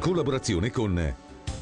collaborazione con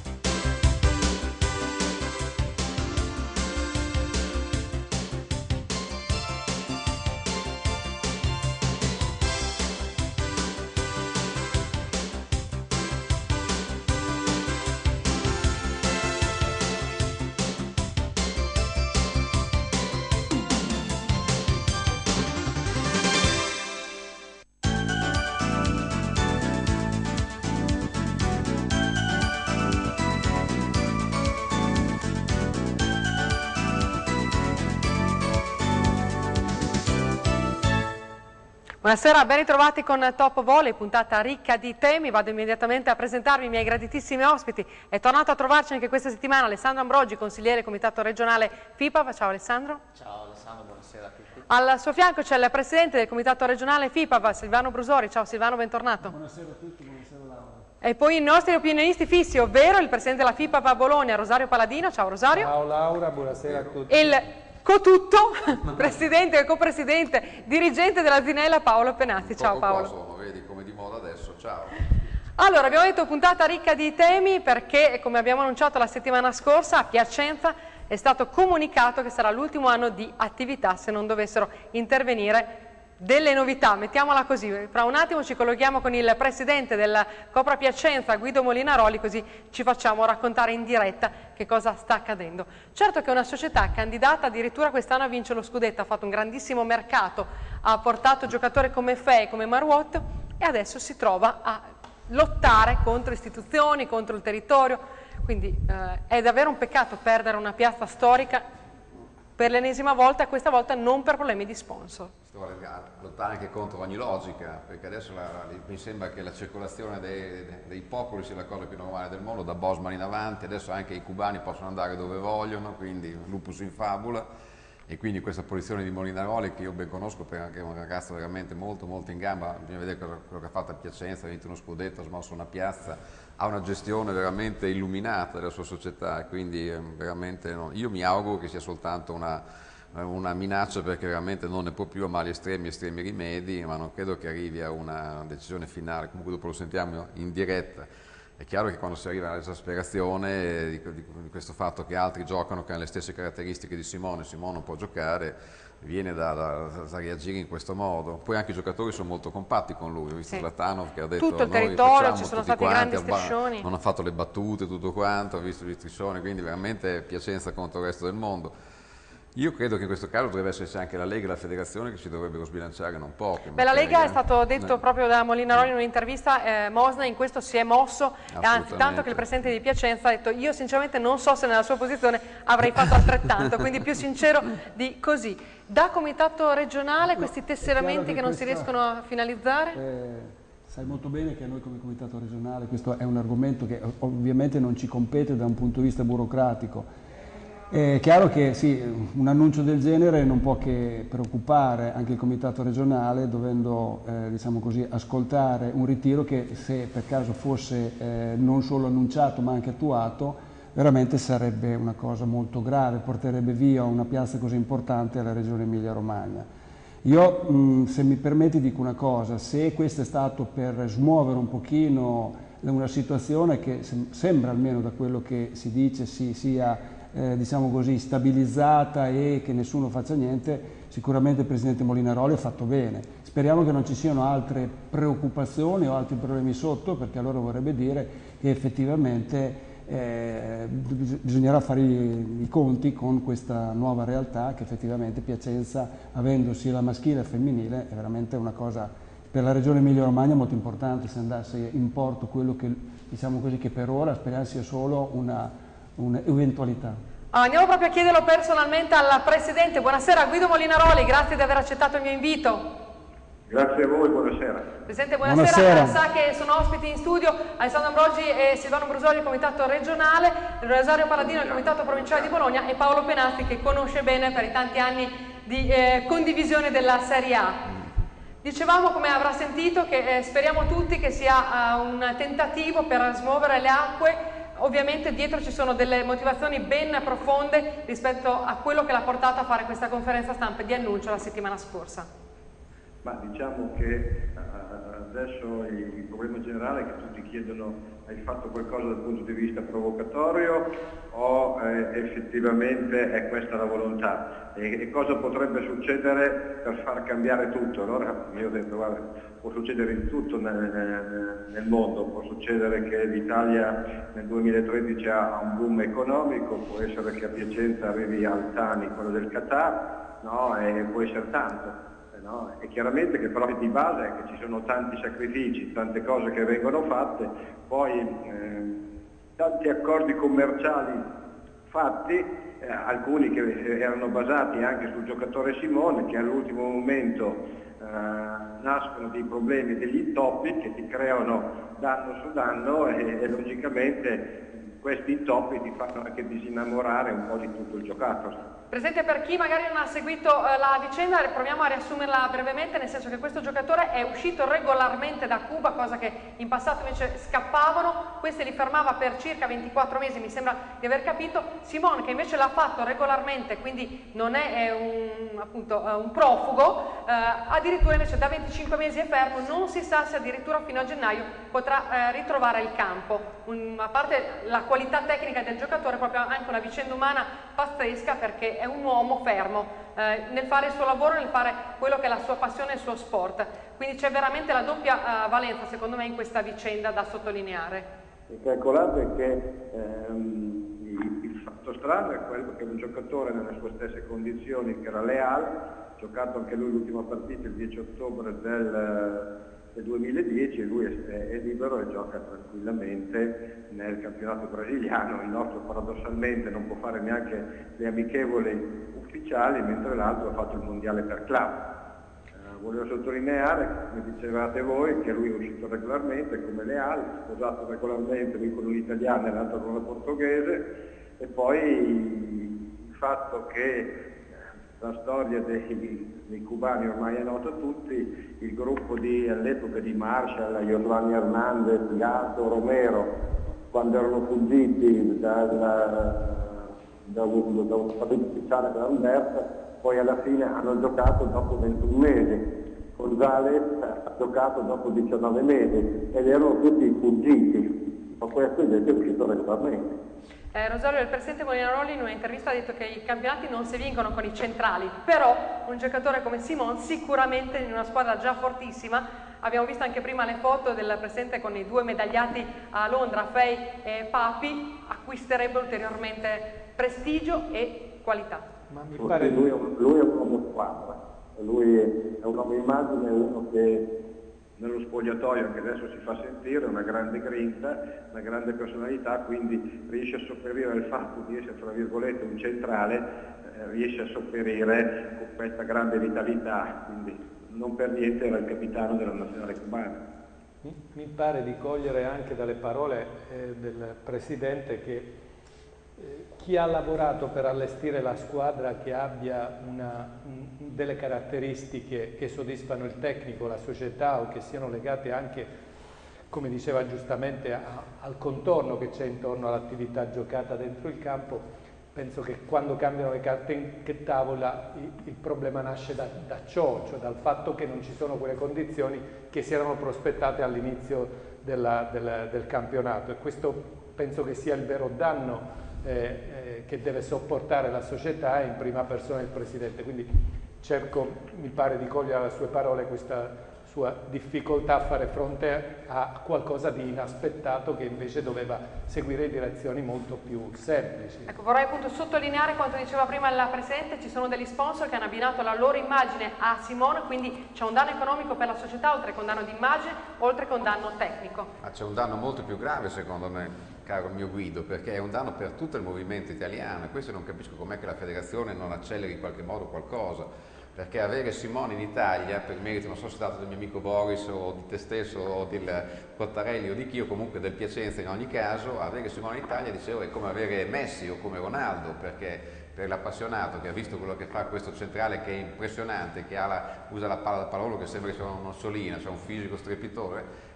Buonasera, ben ritrovati con Top Volley, puntata ricca di temi. Vado immediatamente a presentarvi i miei graditissimi ospiti. È tornato a trovarci anche questa settimana Alessandro Ambrogi, consigliere Comitato Regionale FIPAV. Ciao Alessandro. Ciao Alessandro, buonasera a tutti. Al suo fianco c'è il presidente del Comitato Regionale FIPAV, Silvano Brusori. Ciao Silvano, bentornato. Buonasera a tutti, buonasera Laura. E poi i nostri opinionisti fissi, ovvero il presidente della FIPAV a Bologna, Rosario Paladino. Ciao Rosario. Ciao Laura, buonasera a tutti. Il cotutto, presidente e copresidente, dirigente della Zinella, Paolo Penazzi. Ciao Paolo. Sono, vedi come di moda adesso, ciao. Allora, abbiamo detto puntata ricca di temi perché, come abbiamo annunciato la settimana scorsa, a Piacenza è stato comunicato che sarà l'ultimo anno di attività se non dovessero intervenire delle novità, mettiamola così. Fra un attimo ci colleghiamo con il presidente della Copra Piacenza, Guido Molinaroli, così ci facciamo raccontare in diretta che cosa sta accadendo. Certo che è una società candidata addirittura quest'anno a vincere lo scudetto, ha fatto un grandissimo mercato, ha portato giocatori come Fe, come Marwot e adesso si trova a lottare contro istituzioni, contro il territorio, quindi è davvero un peccato perdere una piazza storica per l'ennesima volta, questa volta non per problemi di sponsor. Lottare anche contro ogni logica, perché adesso mi sembra che la circolazione dei popoli sia la cosa più normale del mondo, da Bosman in avanti, adesso anche i cubani possono andare dove vogliono, quindi lupus in fabula, e quindi questa posizione di Molinaroli, che io ben conosco perché è un ragazzo veramente molto in gamba, bisogna vedere quello che ha fatto a Piacenza, ha vinto uno scudetto, ha smosso una piazza, ha una gestione veramente illuminata della sua società, quindi veramente io mi auguro che sia soltanto una minaccia, perché veramente non ne può più, a mali estremi rimedi, ma non credo che arrivi a una decisione finale. Comunque dopo lo sentiamo in diretta. È chiaro che quando si arriva all'esasperazione di questo fatto che altri giocano, che hanno le stesse caratteristiche di Simone non può giocare, viene da reagire in questo modo. Poi anche i giocatori sono molto compatti con lui, ho visto Zlatanov che ha detto tutto il noi territorio, ci sono tutti stati grandi striscioni, non ha fatto le battute, tutto quanto, ho visto gli striscioni, quindi veramente Piacenza contro il resto del mondo. Io credo che in questo caso dovrebbe esserci anche la Lega e la Federazione che si dovrebbero sbilanciare non poco. Beh, la Lega è stato detto proprio da Molinaroli in un'intervista, Mosna in questo si è mosso, anzi tanto che il presidente di Piacenza ha detto io sinceramente non so se nella sua posizione avrei fatto altrettanto, quindi più sincero di così. Da comitato regionale questi tesseramenti che non si riescono a finalizzare? Sai molto bene che noi come comitato regionale questo è un argomento che ovviamente non ci compete da un punto di vista burocratico. È chiaro che sì, un annuncio del genere non può che preoccupare anche il comitato regionale, dovendo diciamo così, ascoltare un ritiro che, se per caso fosse non solo annunciato ma anche attuato, veramente sarebbe una cosa molto grave, porterebbe via una piazza così importante alla regione Emilia-Romagna. Io, se mi permetti, dico una cosa: se questo è stato per smuovere un pochino una situazione che sembra, almeno da quello che si dice, sia diciamo così, stabilizzata e che nessuno faccia niente, sicuramente il presidente Molinaroli ha fatto bene. Speriamo che non ci siano altre preoccupazioni o altri problemi sotto, perché allora vorrebbe dire che effettivamente bisognerà fare i conti con questa nuova realtà, che effettivamente Piacenza, avendo sia la maschile che la femminile, è veramente una cosa per la regione Emilia-Romagna molto importante. Se andasse in porto quello che, diciamo così, che per ora speriamo sia solo un'eventualità. Andiamo proprio a chiederlo personalmente al Presidente. Buonasera Guido Molinaroli, grazie di aver accettato il mio invito. Grazie a voi, buonasera. Presidente, buonasera. Sa che sono ospiti in studio Alessandro Ambrogi e Silvano Brusori del Comitato Regionale, Rosario Paladino del Comitato Provinciale di Bologna e Paolo Penazzi, che conosce bene per i tanti anni di condivisione della Serie A. Dicevamo, come avrà sentito, che speriamo tutti che sia un tentativo per smuovere le acque. Ovviamente dietro ci sono delle motivazioni ben profonde rispetto a quello che l'ha portato a fare questa conferenza stampa di annuncio la settimana scorsa. Ma diciamo che adesso il problema generale è che tutti chiedono: hai fatto qualcosa dal punto di vista provocatorio o effettivamente è questa la volontà? E cosa potrebbe succedere per far cambiare tutto? Allora io ho detto: guarda, può succedere di tutto nel mondo, può succedere che l'Italia nel 2013 ha un boom economico, può essere che a Piacenza arrivi al Tani, quello del Qatar, no? E può essere tanto. No? E chiaramente che però di base è che ci sono tanti sacrifici, tante cose che vengono fatte, poi tanti accordi commerciali fatti, alcuni che erano basati anche sul giocatore Simone, che all'ultimo momento nascono dei problemi, degli intoppi che ti creano danno su danno e logicamente questi intoppi ti fanno anche disinnamorare un po' di tutto il giocattolo. Presidente, per chi magari non ha seguito la vicenda, proviamo a riassumerla brevemente, nel senso che questo giocatore è uscito regolarmente da Cuba, cosa che in passato invece scappavano, questi li fermava per circa 24 mesi, mi sembra di aver capito. Simone, che invece l'ha fatto regolarmente, quindi non è un profugo, addirittura invece da 25 mesi è fermo, non si sa se addirittura fino a gennaio potrà ritrovare il campo. A parte la qualità tecnica del giocatore, proprio anche una vicenda umana pazzesca, perché è un uomo fermo nel fare il suo lavoro, nel fare quello che è la sua passione e il suo sport. Quindi c'è veramente la doppia valenza, secondo me, in questa vicenda da sottolineare. Calcolate che il fatto strano è quello che un giocatore nelle sue stesse condizioni, che era Leal, ha giocato anche lui l'ultima partita il 10 ottobre del 2010 e lui è libero e gioca tranquillamente nel campionato brasiliano. Il nostro paradossalmente non può fare neanche le amichevoli ufficiali, mentre l'altro ha fatto il mondiale per club. Volevo sottolineare, come dicevate voi, che lui è uscito regolarmente come Leal, sposato regolarmente, lui con un'italiana e l'altro con una portoghese, e poi il fatto che la storia dei cubani ormai è nota a tutti, il gruppo all'epoca di Marshall, Giovanni Hernandez, Gato, Romero, quando erano fuggiti da un partito ufficiale per Alberta, poi alla fine hanno giocato dopo 21 mesi, Gonzales ha giocato dopo 19 mesi ed erano tutti fuggiti, ma questo invece è uscito regolarmente. Rosario, il presidente Molinaroli in un'intervista ha detto che i campionati non si vincono con i centrali, però un giocatore come Simon sicuramente in una squadra già fortissima, abbiamo visto anche prima le foto del presidente con i due medagliati a Londra, Fei e Papi, acquisterebbe ulteriormente prestigio e qualità. Ma mi pare lui è un uomo squadra, lui è un uomo immagine, uno che nello spogliatoio anche adesso si fa sentire, una grande grinta, una grande personalità, quindi riesce a sopperire al fatto di essere tra virgolette un centrale, riesce a sopperire con questa grande vitalità, quindi non per niente era il capitano della nazionale cubana. Mi pare di cogliere anche dalle parole del Presidente che chi ha lavorato per allestire la squadra che abbia delle caratteristiche che soddisfano il tecnico, la società o che siano legate anche, come diceva giustamente, al contorno che c'è intorno all'attività giocata dentro il campo, penso che quando cambiano le carte in tavola il problema nasce da ciò, cioè dal fatto che non ci sono quelle condizioni che si erano prospettate all'inizio del campionato, e questo penso che sia il vero danno che deve sopportare la società e in prima persona il Presidente. Quindi mi pare di cogliere alle sue parole questa sua difficoltà a fare fronte a qualcosa di inaspettato che invece doveva seguire direzioni molto più semplici. Ecco, vorrei appunto sottolineare quanto diceva prima il Presidente, ci sono degli sponsor che hanno abbinato la loro immagine a Simone, quindi c'è un danno economico per la società, oltre che un danno di immagine, oltre che un danno tecnico. Ma c'è un danno molto più grave secondo me, caro mio Guido, perché è un danno per tutto il movimento italiano, e questo non capisco com'è che la federazione non acceleri in qualche modo qualcosa, perché avere Simone in Italia, per merito, non so se è stato del mio amico Boris o di te stesso o del Cottarelli o di chi, o comunque del Piacenza in ogni caso, avere Simone in Italia, dicevo, è come avere Messi o come Ronaldo, perché per l'appassionato che ha visto quello che fa questo centrale, che è impressionante, che usa la palla da pallavolo che sembra che sia una mussolina, cioè un fisico strepitoso,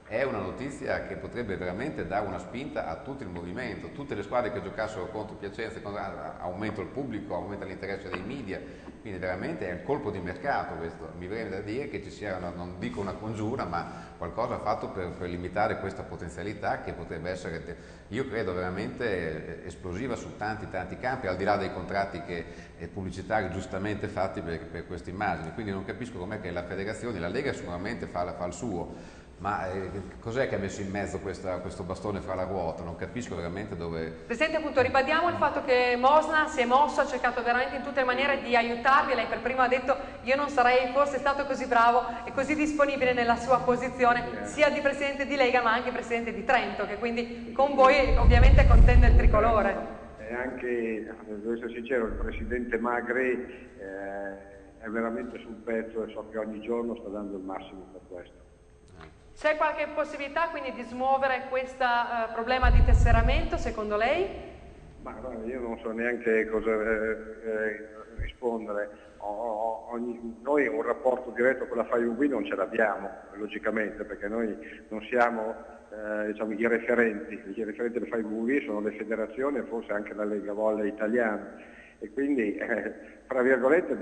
è una notizia che potrebbe veramente dare una spinta a tutto il movimento. Tutte le squadre che giocassero contro Piacenza, aumenta il pubblico, aumenta l'interesse dei media, quindi veramente è un colpo di mercato questo. Mi viene da dire che ci sia, non dico una congiura, ma qualcosa fatto per limitare questa potenzialità che potrebbe essere, io credo, veramente esplosiva su tanti campi, al di là dei contratti pubblicitari giustamente fatti per queste immagini. Quindi non capisco com'è che la federazione, la Lega sicuramente fa il suo, ma cos'è che ha messo in mezzo questo bastone fra la ruota? Non capisco veramente dove... Presidente, appunto, ribadiamo il fatto che Mosna si è mosso, ha cercato veramente in tutte le maniere di aiutarvi. Lei per primo ha detto: io non sarei forse stato così bravo e così disponibile nella sua posizione sia di Presidente di Lega ma anche Presidente di Trento, che quindi con voi ovviamente contende il tricolore. E anche, devo essere sincero, il Presidente Magri è veramente sul pezzo e so che ogni giorno sta dando il massimo per questo. C'è qualche possibilità quindi di smuovere questo problema di tesseramento, secondo lei? Ma guarda, io non so neanche cosa rispondere. Noi un rapporto diretto con la FAIUB non ce l'abbiamo, logicamente, perché noi non siamo diciamo, i referenti del FAIUB sono le federazioni e forse anche la Lega Volley italiana, e quindi fra virgolette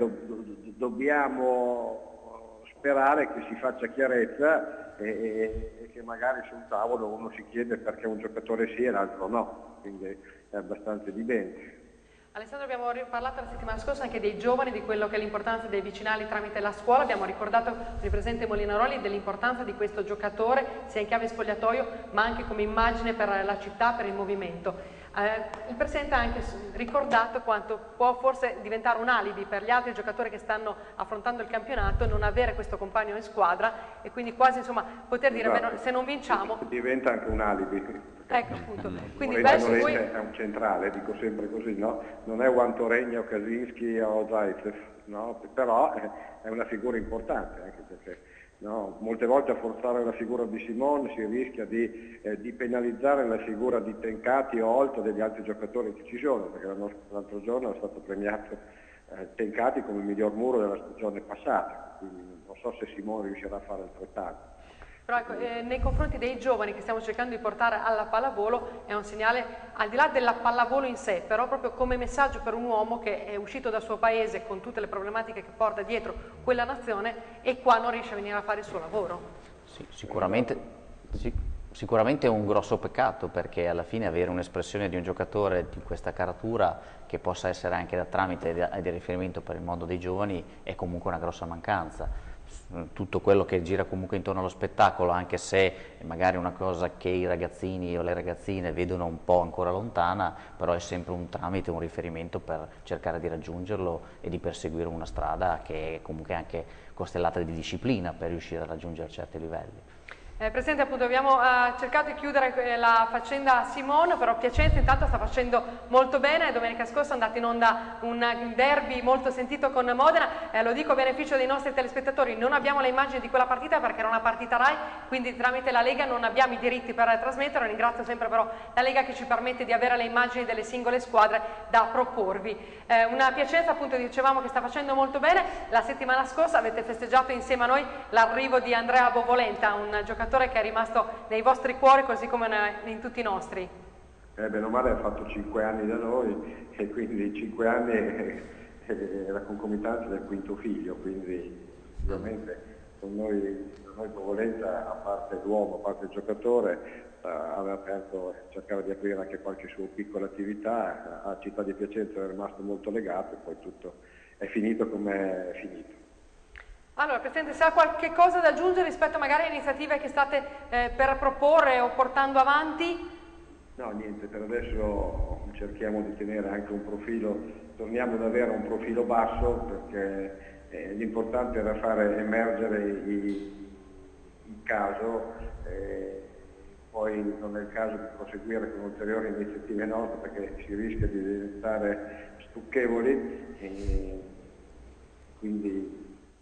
dobbiamo sperare che si faccia chiarezza e che magari sul tavolo uno si chiede perché un giocatore sì e l'altro no, quindi è abbastanza evidente. Alessandro, abbiamo parlato la settimana scorsa anche dei giovani, di quello che è l'importanza dei vicinali tramite la scuola. Abbiamo ricordato il presidente Molinaroli dell'importanza di questo giocatore sia in chiave spogliatoio ma anche come immagine per la città, per il movimento. Il presidente ha anche ricordato quanto può forse diventare un alibi per gli altri giocatori che stanno affrontando il campionato non avere questo compagno in squadra e quindi quasi insomma poter dire esatto. Se non vinciamo diventa anche un alibi. Ecco appunto. Quindi Morente è un centrale, dico sempre così, no? Non è Juan Torregna o Kaczynski o Zaitsev, no? Però è una figura importante, anche perché no, molte volte a forzare la figura di Simone si rischia di penalizzare la figura di Tencati o Olto degli altri giocatori che ci sono, perché l'altro giorno è stato premiato Tencati come il miglior muro della stagione passata, quindi non so se Simone riuscirà a fare altrettanto. Però ecco, nei confronti dei giovani che stiamo cercando di portare alla pallavolo è un segnale, al di là della pallavolo in sé, però proprio come messaggio per un uomo che è uscito dal suo paese con tutte le problematiche che porta dietro quella nazione e qua non riesce a venire a fare il suo lavoro. Sì, sicuramente è un grosso peccato, perché alla fine avere un'espressione di un giocatore di questa caratura che possa essere anche da tramite e di riferimento per il mondo dei giovani è comunque una grossa mancanza. Tutto quello che gira comunque intorno allo spettacolo, anche se magari è una cosa che i ragazzini o le ragazzine vedono un po' ancora lontana, però è sempre un tramite, un riferimento per cercare di raggiungerlo e di perseguire una strada che è comunque anche costellata di disciplina per riuscire a raggiungere certi livelli. Presidente, appunto abbiamo cercato di chiudere la faccenda Simone, però Piacenza intanto sta facendo molto bene. Domenica scorsa è andato in onda un derby molto sentito con Modena, lo dico a beneficio dei nostri telespettatori, non abbiamo le immagini di quella partita perché era una partita Rai, quindi tramite la Lega non abbiamo i diritti per trasmettere. Ringrazio sempre però la Lega che ci permette di avere le immagini delle singole squadre da proporvi. Una Piacenza, appunto, dicevamo che sta facendo molto bene. La settimana scorsa avete festeggiato insieme a noi l'arrivo di Andrea Bovolenta, un giocatore che è rimasto nei vostri cuori così come in tutti i nostri. Bene o male ha fatto 5 anni da noi e quindi 5 anni è la concomitanza del quinto figlio, quindi ovviamente con noi Bovolenta, a parte l'uomo, a parte il giocatore, aveva aperto, cercava di aprire anche qualche sua piccola attività, a Città di Piacenza è rimasto molto legato e poi tutto è finito come è finito. Allora, Presidente, se ha qualche cosa da aggiungere rispetto magari a iniziative che state per proporre o portando avanti? No, niente, per adesso cerchiamo di tenere anche un profilo, torniamo ad avere un profilo basso perché l'importante era fare emergere il caso, poi non è il caso di proseguire con ulteriori iniziative nostre perché si rischia di diventare stucchevoli, quindi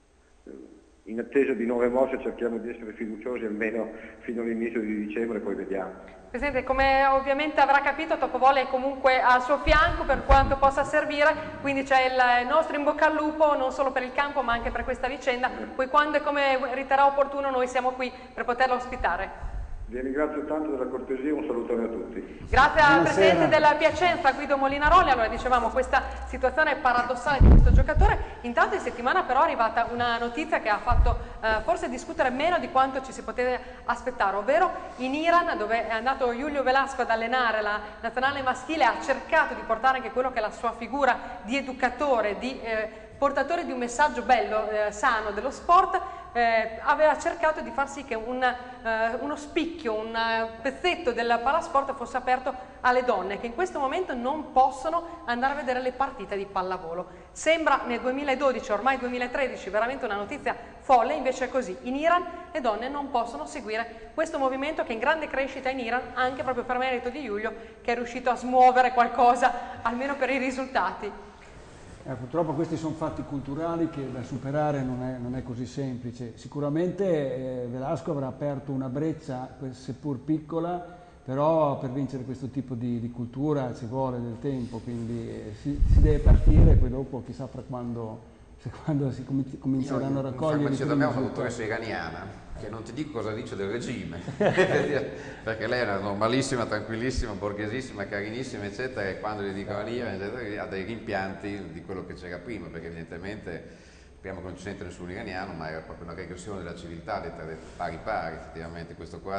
in attesa di nuove mosse cerchiamo di essere fiduciosi almeno fino all'inizio di dicembre, poi vediamo. Presidente, come ovviamente avrà capito, Topovolley è comunque al suo fianco per quanto possa servire, quindi c'è il nostro in bocca al lupo non solo per il campo ma anche per questa vicenda, poi quando e come riterrà opportuno noi siamo qui per poterla ospitare. Vi ringrazio tanto della cortesia, un salutone a tutti. Grazie al presidente della Piacenza, Guido Molinaroli. Allora, dicevamo, questa situazione paradossale di questo giocatore. Intanto in settimana però è arrivata una notizia che ha fatto forse discutere meno di quanto ci si poteva aspettare, ovvero in Iran, dove è andato Julio Velasco ad allenare la nazionale maschile, ha cercato di portare anche quello che è la sua figura di educatore, di portatore di un messaggio bello, sano dello sport. Aveva cercato di far sì che uno spicchio, un pezzetto del palasport fosse aperto alle donne che in questo momento non possono andare a vedere le partite di pallavolo. Sembra nel 2012, ormai 2013, veramente una notizia folle, invece è così. In Iran le donne non possono seguire questo movimento che è in grande crescita in Iran, anche proprio per merito di Julio, che è riuscito a smuovere qualcosa, almeno per i risultati. Purtroppo questi sono fatti culturali che da superare non è così semplice. Sicuramente Velasco avrà aperto una breccia, seppur piccola, però per vincere questo tipo di cultura ci vuole del tempo, quindi si deve partire e poi dopo chissà fra quando si cominceranno a raccogliere. Io abbiamo una dottoressa iraniana che non ti dico cosa dice del regime, perché lei è una normalissima, tranquillissima, borghesissima, carinissima, eccetera, e quando gli dicono l'Iran, eccetera, ha dei rimpianti di quello che c'era prima, perché evidentemente speriamo che non ci sente nessun iraniano, ma era proprio una regressione della civiltà, pari pari, effettivamente, questo qua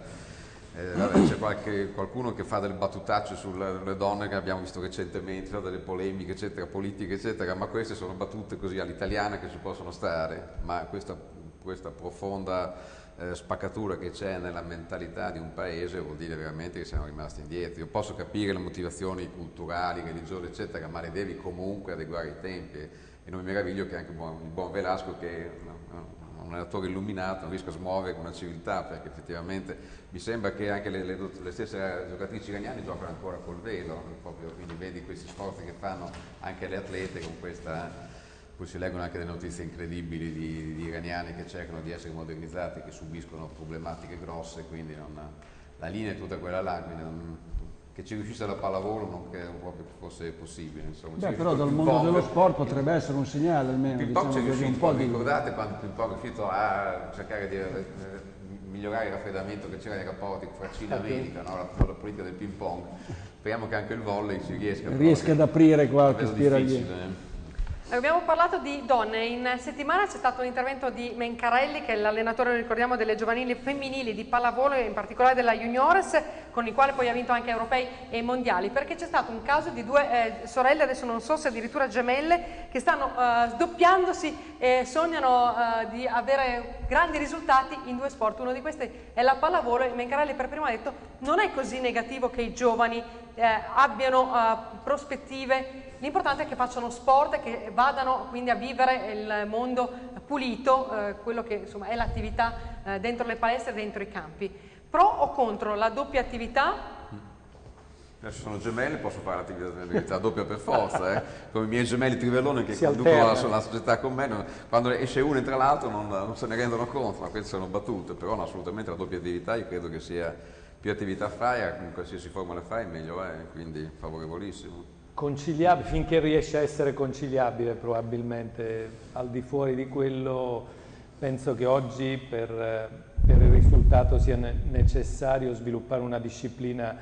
c'è qualcuno che fa del battutaccio sulle donne che abbiamo visto recentemente, delle polemiche eccetera, politiche eccetera, ma queste sono battute così all'italiana che ci possono stare, ma questa profonda spaccatura che c'è nella mentalità di un paese vuol dire veramente che siamo rimasti indietro. Io posso capire le motivazioni culturali, religiose eccetera, ma le devi comunque adeguare ai tempi e non mi meraviglio che anche il buon Velasco, che è un allenatore illuminato, non riesca a smuovere una civiltà, perché effettivamente mi sembra che anche le stesse giocatrici iraniane giocano ancora col velo, proprio, quindi vedi questi sforzi che fanno anche le atlete con questa. Poi si leggono anche delle notizie incredibili di iraniani che cercano di essere modernizzati, che subiscono problematiche grosse, quindi la linea è tutta quella là, quindi che ci riuscisse la pallavolo non credo proprio che fosse possibile. Insomma. Però dal mondo dello sport potrebbe essere un segnale almeno. Il ping-pong ci è riuscito, ricordate quando il ping-pong è riuscito a cercare di migliorare il raffreddamento che c'era nei rapporti fra Cina e America, no? la politica del ping-pong. Speriamo che anche il volley ci riesca ad aprire qualche spiraglione. Abbiamo parlato di donne, in settimana c'è stato un intervento di Mencarelli, che è l'allenatore, ricordiamo, delle giovanili femminili di pallavolo, in particolare della Juniores, con il quale poi ha vinto anche europei e mondiali, perché c'è stato un caso di due sorelle, adesso non so se addirittura gemelle, che stanno sdoppiandosi e sognano di avere grandi risultati in due sport. Uno di questi è la pallavolo e Mencarelli per primo ha detto non è così negativo che i giovani abbiano prospettive. L'importante è che facciano sport e che vadano quindi a vivere il mondo pulito, quello che insomma è l'attività dentro le palestre e dentro i campi. Pro o contro la doppia attività? Adesso sono gemelli, posso fare l'attività doppia per forza, come i miei gemelli Trivellone che conducono la società con me, quando esce uno entra l'altro non se ne rendono conto, ma queste sono battute, però no, assolutamente la doppia attività io credo che sia più attività fai, in qualsiasi forma la fai meglio è, quindi favorevolissimo. Conciliabile, finché riesce a essere conciliabile probabilmente, al di fuori di quello penso che oggi per il risultato sia necessario sviluppare una disciplina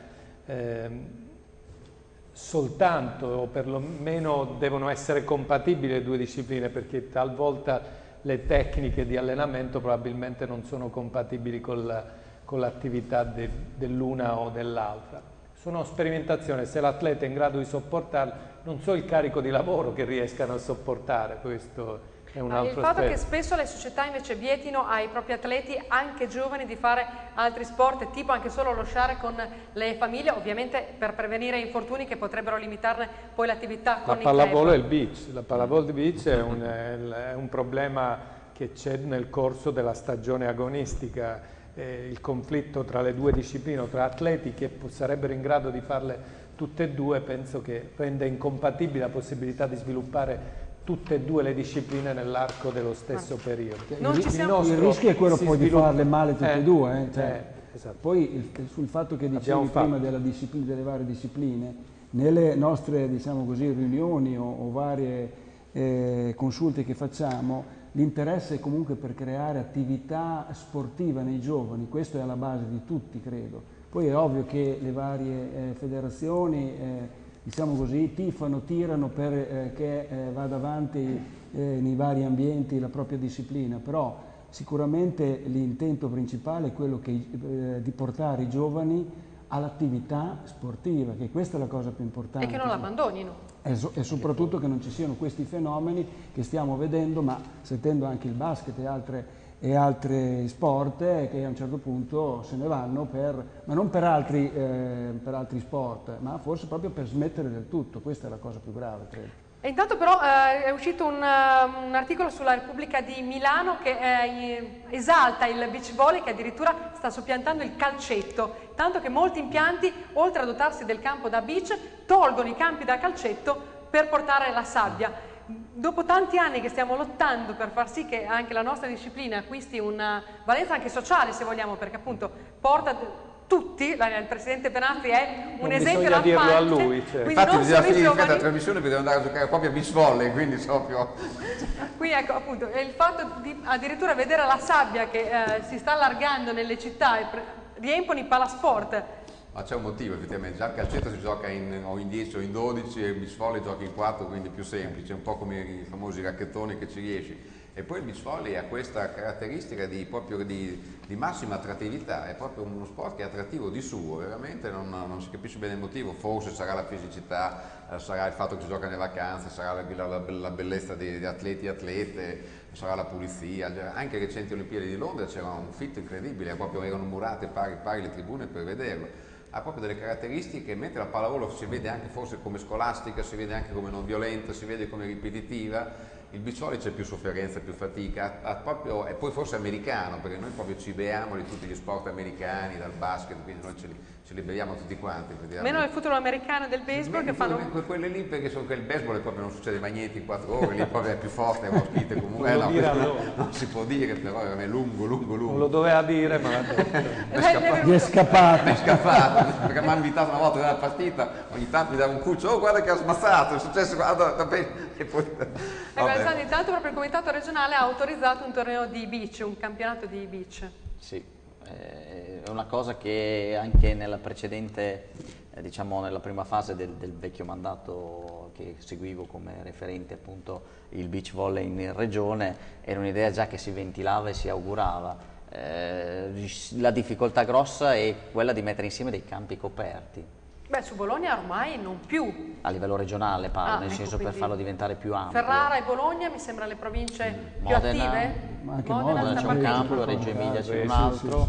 soltanto, o perlomeno devono essere compatibili le due discipline, perché talvolta le tecniche di allenamento probabilmente non sono compatibili con l'attività dell'una o dell'altra. Sono sperimentazioni, se l'atleta è in grado di sopportarle, non so il carico di lavoro che riescano a sopportare, questo è un altro aspetto. Il fatto che spesso le società invece vietino ai propri atleti, anche giovani, di fare altri sport, tipo anche solo lo sciare con le famiglie, ovviamente per prevenire infortuni che potrebbero limitarne poi l'attività con i club. La pallavolo e il beach, la pallavolo di beach è un problema che c'è nel corso della stagione agonistica. Il conflitto tra le due discipline o tra atleti che sarebbero in grado di farle tutte e due penso che rende incompatibile la possibilità di sviluppare tutte e due le discipline nell'arco dello stesso periodo. Il rischio è quello poi di farle male tutte e due. Esatto. Poi sul fatto che dicevi prima delle varie discipline, nelle nostre diciamo così, riunioni o varie consulte che facciamo, l'interesse comunque per creare attività sportiva nei giovani, questo è alla base di tutti, credo. Poi è ovvio che le varie federazioni, diciamo così, tirano per che vada avanti nei vari ambienti la propria disciplina, però sicuramente l'intento principale è quello di portare i giovani all'attività sportiva, che questa è la cosa più importante. E che non l'abbandonino. E soprattutto che non ci siano questi fenomeni che stiamo vedendo, ma sentendo anche il basket e altri sport che a un certo punto se ne vanno, ma non per altri sport, ma forse proprio per smettere del tutto. Questa è la cosa più grave, credo. E intanto però è uscito un articolo sulla Repubblica di Milano che esalta il beach volley, che addirittura sta soppiantando il calcetto, tanto che molti impianti, oltre a dotarsi del campo da beach, tolgono i campi da calcetto per portare la sabbia. Dopo tanti anni che stiamo lottando per far sì che anche la nostra disciplina acquisti una valenza anche sociale, se vogliamo, perché appunto porta tutti, il presidente Benassi è un esempio lampante. Dirlo a lui, certo. Infatti bisogna finire la trasmissione perché devo andare a giocare proprio a beach volley, quindi proprio... Quindi ecco appunto, il fatto di addirittura vedere la sabbia che si sta allargando nelle città e riempiono i palasport. Ma c'è un motivo effettivamente, già il calcetto si gioca o in 10 o in 12 e il beach volley gioca in 4, quindi è più semplice, un po' come i famosi racchettoni che ci riesci. E poi il beach volley ha questa caratteristica proprio di massima attrattività, è proprio uno sport che è attrattivo di suo, veramente non si capisce bene il motivo, forse sarà la fisicità, sarà il fatto che si gioca nelle vacanze, sarà la bellezza di atleti e atlete, sarà la pulizia, anche alle recenti Olimpiadi di Londra c'era un fit incredibile, proprio erano murate pari le tribune per vederlo. Ha proprio delle caratteristiche, mentre la pallavolo si vede anche forse come scolastica, si vede anche come non violenta, si vede come ripetitiva, il beach volley c'è più sofferenza, più fatica, e poi forse americano, perché noi proprio ci beviamo di tutti gli sport americani, dal basket, quindi noi ce li beviamo tutti quanti. Meno del futuro americano e del baseball che fanno... Quelle lì, perché il baseball proprio non succede mai niente in 4 ore, lì proprio è più forte, è ospite comunque, non si può dire, però è lungo. Non lo doveva dire, ma è scappato. È scappato, perché mi ha invitato una volta nella partita, ogni tanto mi dava un cuccio, oh guarda che ha smazzato, è successo, guarda, e poi... Intanto proprio il comitato regionale ha autorizzato un torneo di beach, un campionato di beach. Sì, è una cosa che anche nella precedente, diciamo nella prima fase del vecchio mandato che seguivo come referente appunto il beach volley in regione, era un'idea già che si ventilava e si augurava. La difficoltà grossa è quella di mettere insieme dei campi coperti. Beh, su Bologna ormai non più. A livello regionale parlo, nel ecco, senso per farlo diventare più ampio. Ferrara e Bologna mi sembra le province più Modena, attive. Ma anche Modena c'è un campo, Reggio Emilia c'è un altro.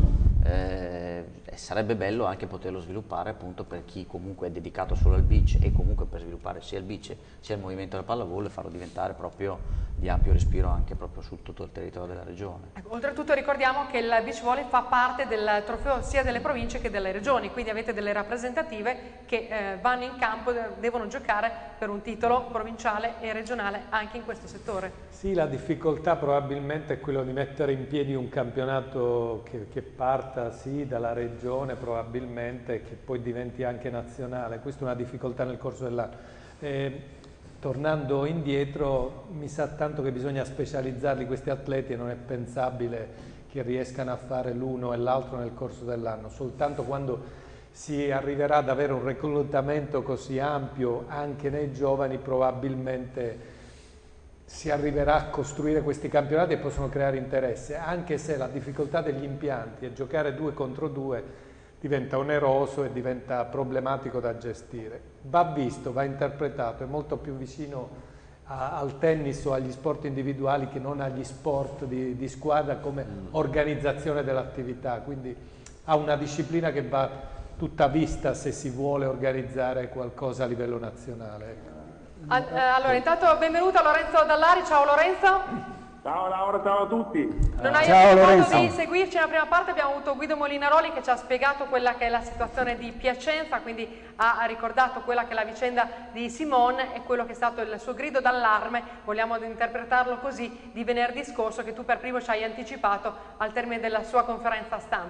Sarebbe bello anche poterlo sviluppare appunto per chi comunque è dedicato solo al beach e comunque per sviluppare sia il beach sia il movimento del pallavolo e farlo diventare proprio di ampio respiro anche proprio su tutto il territorio della regione. Ecco, oltretutto ricordiamo che il beach volley fa parte del trofeo sia delle province che delle regioni, quindi avete delle rappresentative che vanno in campo, devono giocare per un titolo provinciale e regionale anche in questo settore. Sì, la difficoltà probabilmente è quello di mettere in piedi un campionato che parta sì dalla regione probabilmente, che poi diventi anche nazionale. Questa è una difficoltà nel corso dell'anno. Tornando indietro, mi sa tanto che bisogna specializzarli questi atleti e non è pensabile che riescano a fare l'uno e l'altro nel corso dell'anno. Soltanto quando si arriverà ad avere un reclutamento così ampio anche nei giovani probabilmente si arriverà a costruire questi campionati e possono creare interesse, anche se la difficoltà degli impianti e giocare 2 contro 2 diventa oneroso e diventa problematico da gestire. Va visto, va interpretato, è molto più vicino al tennis o agli sport individuali che non agli sport di squadra come organizzazione dell'attività, quindi ha una disciplina che va tutta vista se si vuole organizzare qualcosa a livello nazionale. Ecco. Allora, intanto benvenuto a Lorenzo Dallari, ciao Lorenzo. Ciao Laura, ciao a tutti. Non hai avuto modo di seguirci nella prima parte, abbiamo avuto Guido Molinaroli che ci ha spiegato quella che è la situazione di Piacenza, quindi ha ricordato quella che è la vicenda di Simone e quello che è stato il suo grido d'allarme, vogliamo interpretarlo così, di venerdì scorso che tu per primo ci hai anticipato al termine della sua conferenza stampa.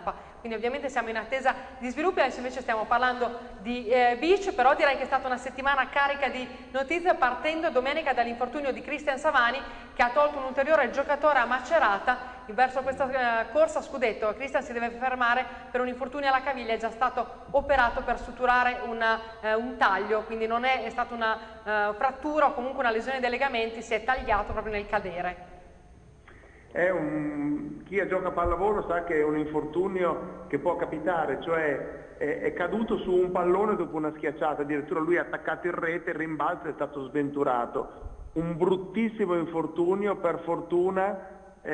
quindi ovviamente siamo in attesa di sviluppi. Adesso invece stiamo parlando di beach, però direi che è stata una settimana carica di notizie, partendo domenica dall'infortunio di Cristian Savani, che ha tolto un ulteriore giocatore a Macerata verso questa corsa a scudetto. Cristian si deve fermare per un infortunio alla caviglia, è già stato operato per suturare un taglio, quindi non è stata una frattura o comunque una lesione dei legamenti, si è tagliato proprio nel cadere. Chi gioca a pallavolo sa che è un infortunio che può capitare, cioè è caduto su un pallone dopo una schiacciata, addirittura lui ha attaccato in rete, il rimbalzo è stato sventurato. Un bruttissimo infortunio, per fortuna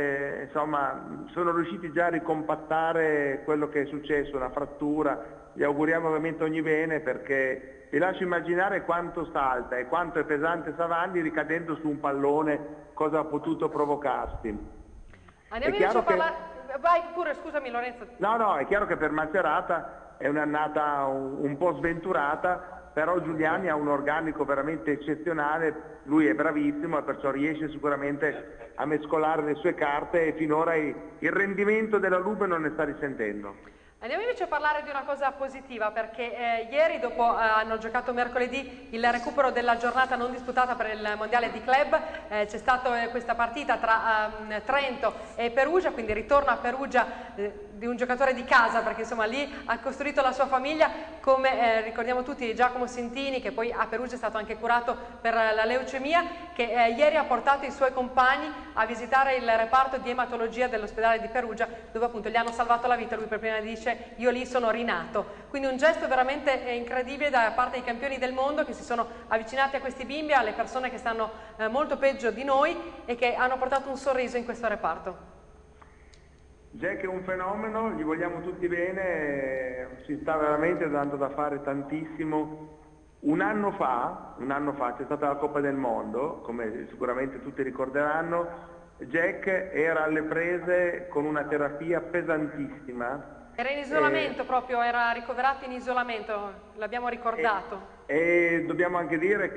insomma sono riusciti già a ricompattare quello che è successo, una frattura. Gli auguriamo ovviamente ogni bene, perché vi lascio immaginare quanto salta e quanto è pesante Savani ricadendo su un pallone, cosa ha potuto provocarsi. Andiamo invece a parlare... Vai pure, scusami Lorenzo. No, è chiaro che per Macerata è un'annata un po' sventurata, però Giuliani ha un organico veramente eccezionale, lui è bravissimo e perciò riesce sicuramente a mescolare le sue carte e finora il rendimento della Lube non ne sta risentendo. Andiamo invece a parlare di una cosa positiva, perché ieri, dopo hanno giocato mercoledì il recupero della giornata non disputata per il mondiale di club, c'è stata questa partita tra Trento e Perugia, quindi ritorno a Perugia di un giocatore di casa, perché insomma lì ha costruito la sua famiglia, come ricordiamo tutti Giacomo Sintini, che poi a Perugia è stato anche curato per la leucemia, che ieri ha portato i suoi compagni a visitare il reparto di ematologia dell'ospedale di Perugia, dove appunto gli hanno salvato la vita. Lui per prima dice: io lì sono rinato. Quindi un gesto veramente incredibile da parte dei campioni del mondo, che si sono avvicinati a questi bimbi, alle persone che stanno molto peggio di noi e che hanno portato un sorriso in questo reparto. Jack è un fenomeno, gli vogliamo tutti bene, si sta veramente dando da fare tantissimo. Un anno fa c'è stata la Coppa del Mondo, come sicuramente tutti ricorderanno. Jack era alle prese con una terapia pesantissima. Era in isolamento proprio, era ricoverato in isolamento, l'abbiamo ricordato. E dobbiamo anche dire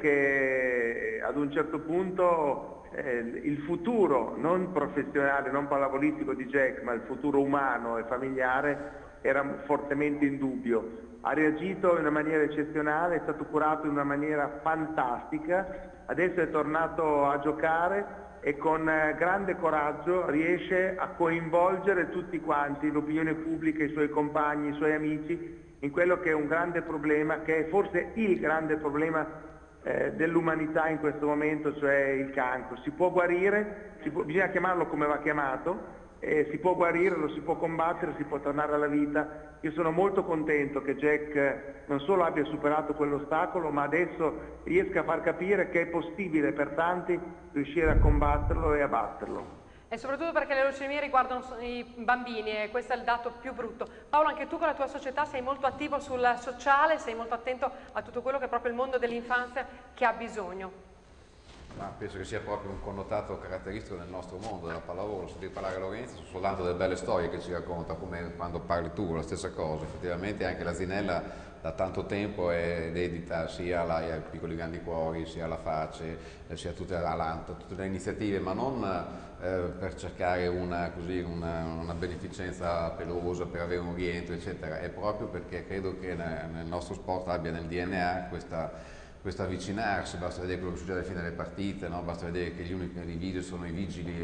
che ad un certo punto il futuro non professionale, non pallavolistico di Jack, ma il futuro umano e familiare era fortemente in dubbio. Ha reagito in una maniera eccezionale, è stato curato in una maniera fantastica, adesso è tornato a giocare e con grande coraggio riesce a coinvolgere tutti quanti, l'opinione pubblica, i suoi compagni, i suoi amici, in quello che è un grande problema, che è forse il grande problema dell'umanità in questo momento, cioè il cancro. Si può guarire, bisogna chiamarlo come va chiamato, si può guarire, lo si può combattere, si può tornare alla vita. Io sono molto contento che Jack non solo abbia superato quell'ostacolo, ma adesso riesca a far capire che è possibile per tanti riuscire a combatterlo e a batterlo. E soprattutto perché le leucemie riguardano i bambini, e questo è il dato più brutto. Paolo, anche tu con la tua società sei molto attivo sul sociale, sei molto attento a tutto quello che è proprio il mondo dell'infanzia che ha bisogno. Ma penso che sia proprio un connotato caratteristico del nostro mondo, della pallavolo. Se devi parlare a Lorenzo sono soltanto delle belle storie che ci racconta, come quando parli tu, la stessa cosa. Effettivamente anche la Zinella da tanto tempo è dedita sia ai Piccoli Grandi Cuori, sia alla Face, sia a tutte le iniziative, ma non per cercare una beneficenza pelosa, per avere un rientro, eccetera. È proprio perché credo che nel nostro sport abbia nel DNA questo avvicinarsi. Basta vedere quello che succede alla fine delle partite, no? Basta vedere che gli unici video sono i vigili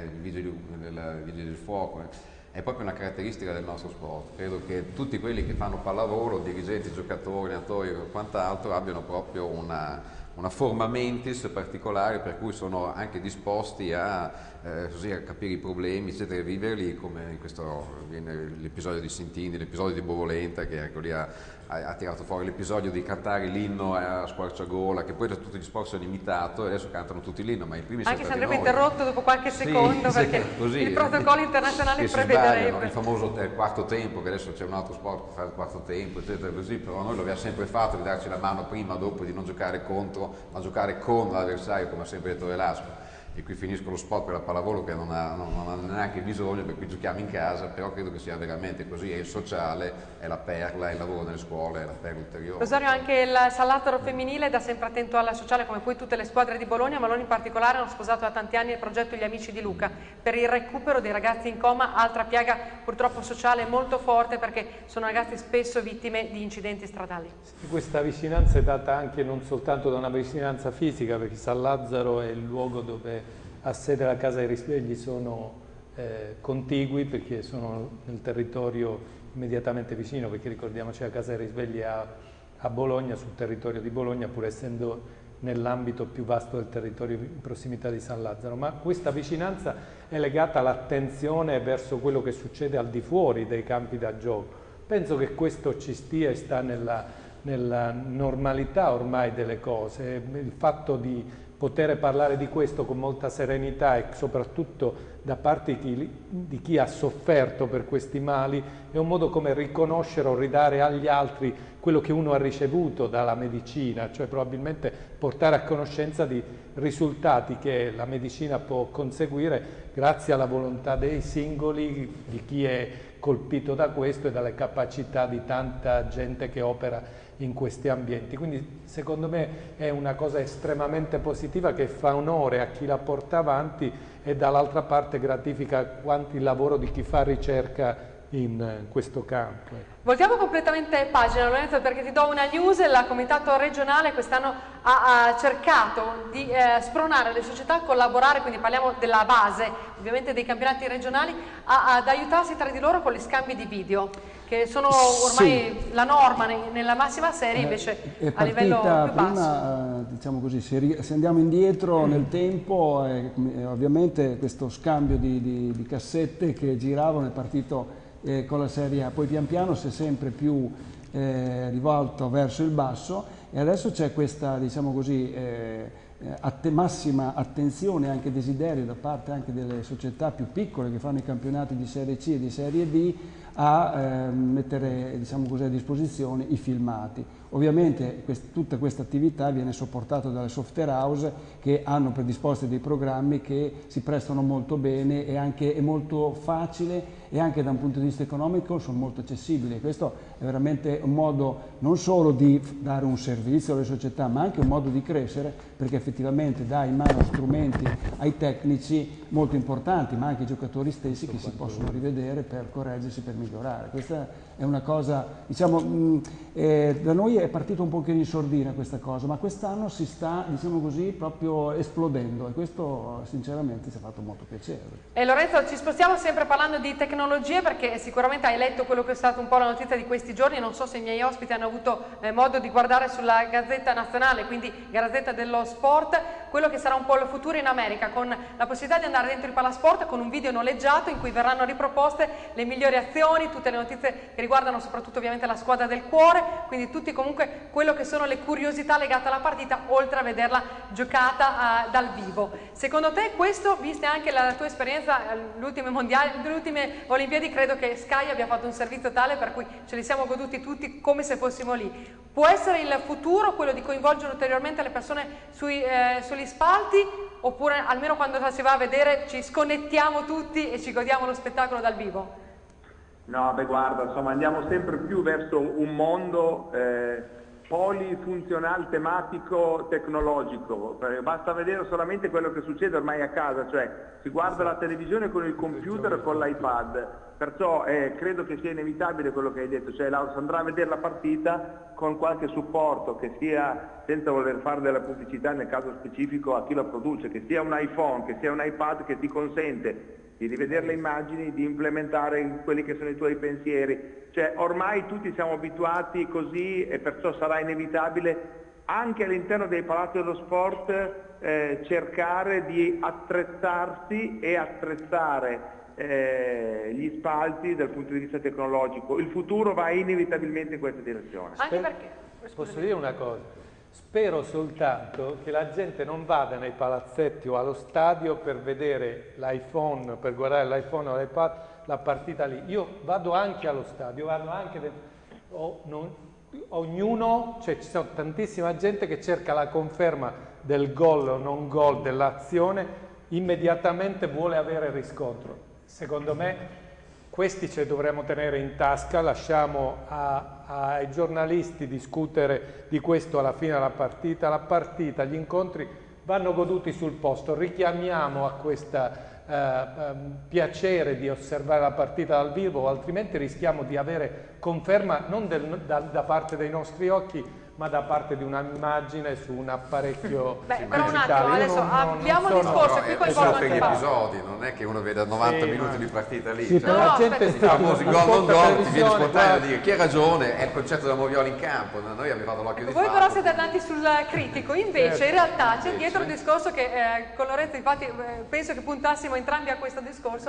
del fuoco. È proprio una caratteristica del nostro sport. Credo che tutti quelli che fanno pallavolo, dirigenti, giocatori, allenatori e quant'altro, abbiano proprio una forma mentis particolare, per cui sono anche disposti a capire i problemi, eccetera, e viverli, come in questo l'episodio di Sintini, l'episodio di Bovolenta, che ecco lì ha tirato fuori l'episodio di cantare l'inno a squarciagola, che poi da tutti gli sport sono imitato e adesso cantano tutti l'inno, ma i primi anche se stati andrebbe noi. interrotto dopo qualche secondo, perché così, il protocollo internazionale prevederebbe il famoso quarto tempo, che adesso c'è un altro sport che fa il quarto tempo, eccetera, così, però noi lo abbiamo sempre fatto, di darci la mano prima o dopo, di non giocare contro, ma giocare con l'avversario, come ha sempre detto Velasco. e qui finisco lo spot per la pallavolo che non ha neanche bisogno, per cui giochiamo in casa, però credo che sia veramente così, è il sociale, è la perla, è il lavoro nelle scuole, è la perla ulteriore. Rosario, anche il San Lazzaro femminile da sempre attento alla sociale, come poi tutte le squadre di Bologna, ma loro in particolare hanno sposato da tanti anni il progetto Gli Amici di Luca per il recupero dei ragazzi in coma, altra piaga purtroppo sociale molto forte perché sono ragazzi spesso vittime di incidenti stradali. Questa vicinanza è data anche non soltanto da una vicinanza fisica, perché San Lazzaro è il luogo dove ha sede la Casa dei Risvegli, sono contigui perché sono nel territorio immediatamente vicino, perché ricordiamoci la Casa dei Risvegli a Bologna, sul territorio di Bologna, pur essendo nell'ambito più vasto del territorio in prossimità di San Lazzaro, ma questa vicinanza è legata all'attenzione verso quello che succede al di fuori dei campi da gioco. Penso che questo ci stia e sta nella normalità ormai delle cose, il fatto di poter parlare di questo con molta serenità e soprattutto da parte di chi ha sofferto per questi mali è un modo come riconoscere o ridare agli altri quello che uno ha ricevuto dalla medicina, cioè probabilmente portare a conoscenza di risultati che la medicina può conseguire grazie alla volontà dei singoli, di chi è colpito da questo e dalle capacità di tanta gente che opera in questi ambienti. Quindi secondo me è una cosa estremamente positiva che fa onore a chi la porta avanti e dall'altra parte gratifica quanto il lavoro di chi fa ricerca in questo campo. Voltiamo completamente pagina, Lorenzo, perché ti do una news. Il comitato regionale quest'anno ha cercato di spronare le società a collaborare, quindi parliamo della base, ovviamente dei campionati regionali, ad aiutarsi tra di loro con gli scambi di video, che sono ormai la norma nella massima serie, invece a livello più basso. Diciamo così, se andiamo indietro nel tempo, ovviamente questo scambio di cassette che giravano è partito con la Serie A, poi pian piano si è sempre più rivolto verso il basso e adesso c'è questa, diciamo così, massima attenzione e anche desiderio da parte anche delle società più piccole che fanno i campionati di Serie C e di Serie B a mettere, diciamo così, a disposizione i filmati. Ovviamente tutta questa attività viene supportata dalle software house che hanno predisposti dei programmi che si prestano molto bene e anche è molto facile e anche da un punto di vista economico sono molto accessibili. Questo è veramente un modo non solo di dare un servizio alle società ma anche un modo di crescere, perché effettivamente dà in mano strumenti ai tecnici molto importanti ma anche ai giocatori stessi che si possono rivedere per correggersi, per migliorare. Questa è una cosa, diciamo, da noi è partito un pochino in sordina questa cosa, ma quest'anno si sta, diciamo così, proprio esplodendo e questo sinceramente ci ha fatto molto piacere. E Lorenzo, ci spostiamo sempre parlando di tecnologie, perché sicuramente hai letto quello che è stato un po' la notizia di questi giorni, non so se i miei ospiti hanno avuto modo di guardare sulla Gazzetta Nazionale, quindi Gazzetta dello Sport, quello che sarà un po' il futuro in America, con la possibilità di andare dentro il palasport con un video noleggiato in cui verranno riproposte le migliori azioni, tutte le notizie che riguardano soprattutto ovviamente la squadra del cuore, quindi tutti comunque quello che sono le curiosità legate alla partita, oltre a vederla giocata dal vivo. Secondo te questo, viste anche la tua esperienza, le ultime Olimpiadi, credo che Sky abbia fatto un servizio tale per cui ce li siamo goduti tutti come se fossimo lì. Può essere il futuro quello di coinvolgere ulteriormente le persone sugli spalti, oppure almeno quando si va a vedere ci sconnettiamo tutti e ci godiamo lo spettacolo dal vivo? No, beh guarda, insomma andiamo sempre più verso un mondo polifunzionale, tematico, tecnologico. Basta vedere solamente quello che succede ormai a casa, cioè si guarda la televisione con il computer e con l'iPad, perciò credo che sia inevitabile quello che hai detto, cioè si andrà a vedere la partita con qualche supporto, che sia, senza voler fare della pubblicità nel caso specifico a chi lo produce, che sia un iPhone, che sia un iPad che ti consente di rivedere le immagini, di implementare quelli che sono i tuoi pensieri. Cioè ormai tutti siamo abituati così e perciò sarà inevitabile anche all'interno dei palazzi dello sport cercare di attrezzarsi e attrezzare gli spalti dal punto di vista tecnologico. Il futuro va inevitabilmente in questa direzione. Anche perché? Posso dire una cosa? Spero soltanto che la gente non vada nei palazzetti o allo stadio per vedere l'iPhone, per guardare l'iPhone o l'iPad, la partita lì. Io vado anche allo stadio, vado anche ognuno, cioè ci sono tantissima gente che cerca la conferma del gol o non gol dell'azione immediatamente vuole avere riscontro. Secondo me questi ce li dovremmo tenere in tasca, lasciamo ai giornalisti discutere di questo alla fine della partita. La partita, gli incontri vanno goduti sul posto, richiamiamo a questo piacere di osservare la partita dal vivo, altrimenti rischiamo di avere conferma non da parte dei nostri occhi, ma da parte di un'immagine su un apparecchio però un attimo, adesso abbiamo il discorso, qui coinvolgo anche gli Paolo. episodi, non è che uno veda 90 minuti di partita lì. Sì, cioè, la gente i famosi gol non gol, ti viene spontaneo a dire chi ha ragione, è il concetto della Moviola in campo, noi abbiamo fatto l'occhio di Voi fatto. però siete andati sul critico, invece in realtà c'è dietro un discorso che con Lorenzo infatti penso che puntassimo entrambi a questo discorso,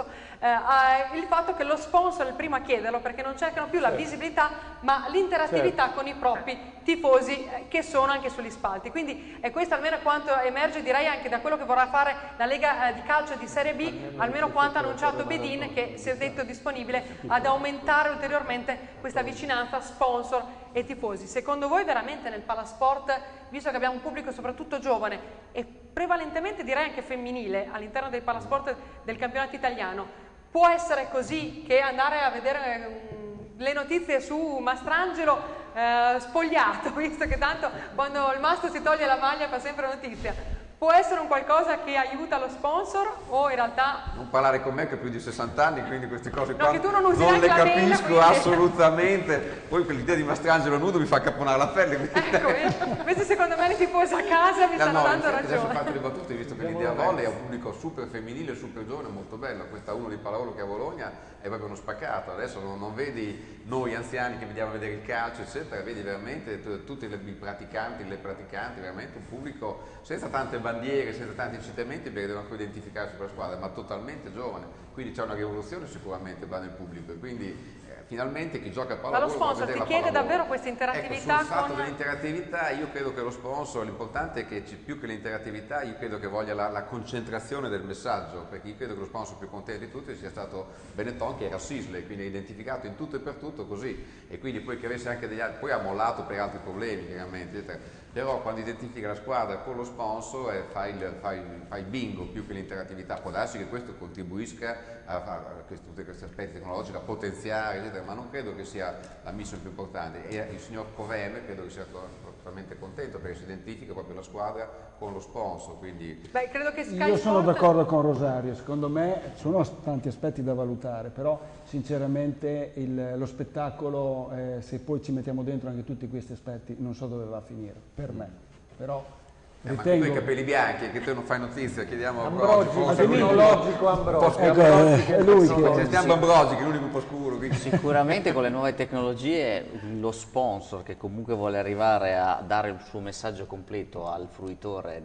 il fatto che lo sponsor è il primo a chiederlo, perché non cercano più la visibilità ma l'interattività con i propri tifosi che sono anche sugli spalti, quindi è questo almeno quanto emerge, direi, anche da quello che vorrà fare la Lega di calcio di Serie B, almeno quanto ha annunciato Bedin, che si è detto disponibile ad aumentare ulteriormente questa vicinanza sponsor e tifosi. Secondo voi veramente nel palasport, visto che abbiamo un pubblico soprattutto giovane e prevalentemente direi anche femminile all'interno del palasport del campionato italiano, può essere così che andare a vedere le notizie su Mastrangelo spogliato, visto che tanto quando il mastro si toglie la maglia fa sempre notizia, può essere un qualcosa che aiuta lo sponsor o in realtà... Non parlare con me che ho più di 60 anni, quindi queste cose qua che tu non usi non le neanche la mail, capisco quindi... assolutamente. Poi quell'idea di Mastrangelo nudo mi fa caponare la pelle. Ecco, invece secondo me i tifosi a casa mi stanno dando adesso ragione. faccio le battute, visto che l'idea volley è un pubblico super femminile, super giovane, molto bello. Questa uno di pallavolo che a Bologna è proprio uno spaccato. Adesso non vedi noi anziani che vediamo a vedere il calcio, eccetera, vedi veramente tutti i praticanti, le praticanti, veramente un pubblico senza tante bandiere, senza tanti incitamenti, perché devono ancora identificarsi per la squadra, ma totalmente giovane. Quindi c'è una rivoluzione sicuramente va nel pubblico e quindi finalmente chi gioca a pallavolo... Ma lo sponsor ti chiede davvero questa interattività? Ecco, sul fatto dell'interattività, io credo che lo sponsor, l'importante è che più che l'interattività, io credo che voglia la concentrazione del messaggio, perché io credo che lo sponsor più contento di tutti sia stato Benetton, che era Sisley, quindi è identificato in tutto e per tutto così, e quindi poi che avesse anche degli altri, poi ha mollato per altri problemi chiaramente, però quando identifica la squadra con lo sponsor fa il bingo più che l'interattività. Può darsi che questo contribuisca a tutti questi aspetti tecnologici, a potenziare, eccetera, ma non credo che sia la missione più importante. E il signor Correme credo che sia totalmente contento perché si identifica proprio la squadra con lo sponsor. Quindi... Beh, credo che Sky Io sono Sport... d'accordo con Rosario, secondo me sono tanti aspetti da valutare, però sinceramente lo spettacolo, se poi ci mettiamo dentro anche tutti questi aspetti, non so dove va a finire, per me. Però ma tu hai i capelli bianchi, che te non fai notizia, chiediamo Ambrogi, a tecnologico Ambrogi. è lui che... Stiamo Ambrogi, che è l'unico un po' scuro. Quindi. Sicuramente con le nuove tecnologie lo sponsor che comunque vuole arrivare a dare il suo messaggio completo al fruitore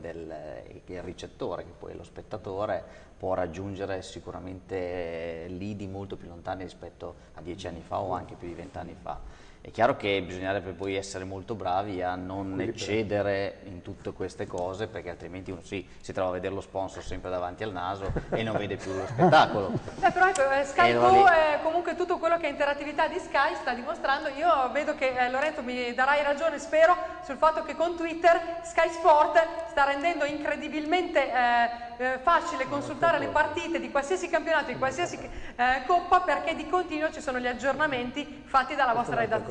il ricettore, che poi è lo spettatore, può raggiungere sicuramente lidi molto più lontani rispetto a 10 anni fa o anche più di 20 anni fa. È chiaro che bisognerebbe poi essere molto bravi a non eccedere in tutte queste cose, perché altrimenti uno si trova a vedere lo sponsor sempre davanti al naso e non vede più lo spettacolo. Però ecco, Sky Go, comunque tutto quello che è interattività di Sky sta dimostrando. Io vedo che Lorenzo mi darai ragione, spero, sul fatto che con Twitter Sky Sport sta rendendo incredibilmente facile consultare le partite di qualsiasi campionato, di qualsiasi coppa, perché di continuo ci sono gli aggiornamenti fatti dalla vostra redazione.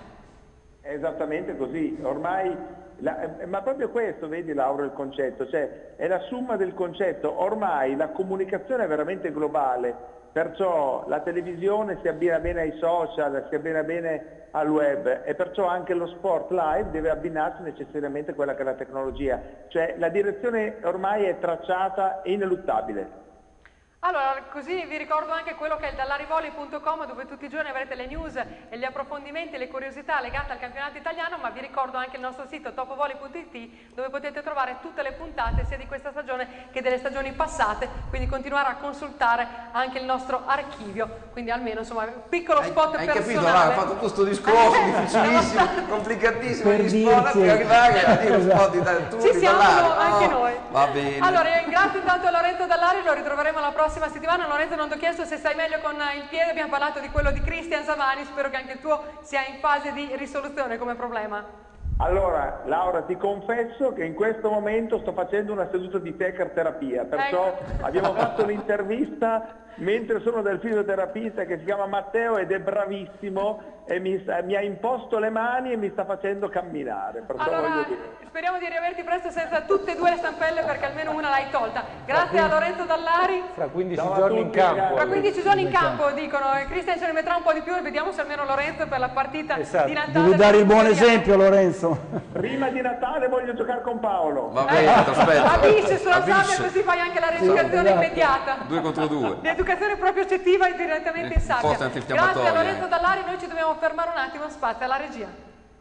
È esattamente così, ormai, ma proprio questo, vedi Lauro, il concetto, cioè è la somma del concetto, ormai la comunicazione è veramente globale, perciò la televisione si abbina bene ai social, si abbina bene al web e perciò anche lo sport live deve abbinarsi necessariamente a quella che è la tecnologia, cioè la direzione ormai è tracciata e ineluttabile. Allora, così vi ricordo anche quello che è il dallarivoli.com, dove tutti i giorni avrete le news e gli approfondimenti e le curiosità legate al campionato italiano, ma vi ricordo anche il nostro sito topovoli.it, dove potete trovare tutte le puntate sia di questa stagione che delle stagioni passate, quindi continuare a consultare anche il nostro archivio, quindi almeno insomma un piccolo spot personale. Hai capito? Ha fatto tutto questo discorso difficilissimo, complicatissimo per di sport per arrivare a dire un po' di Ci siamo anche noi. Va bene. Allora, ringrazio intanto Lorenzo Dallari, lo ritroveremo la prossima settimana. Lorenzo, non ti ho chiesto se stai meglio con il piede, abbiamo parlato di quello di Cristian Savani, spero che anche il tuo sia in fase di risoluzione come problema. Allora, Laura, ti confesso che in questo momento sto facendo una seduta di terapia, perciò abbiamo fatto l'intervista mentre sono del fisioterapista che si chiama Matteo ed è bravissimo e mi ha imposto le mani e mi sta facendo camminare. Allora, speriamo di riaverti presto senza tutte e due le stampelle, perché almeno una l'hai tolta. Grazie a Lorenzo Dallari. Fra 15 giorni in campo. Fra 15 giorni in campo, dicono. Cristian ce ne metterà un po' di più e vediamo se almeno Lorenzo per la partita di Natale. Devi dare il buon esempio, Lorenzo. Prima di Natale voglio giocare con Paolo. Va bene, aspetta. Avvisce sulla sabbia, così fai anche la recidicazione immediata. 2 contro 2. L'educazione proprio accettiva e direttamente in sabbia. Forte antinfiammatoria. Grazie a Lorenzo Dallari, noi ci dobbiamo fermare un attimo, spazio alla regia.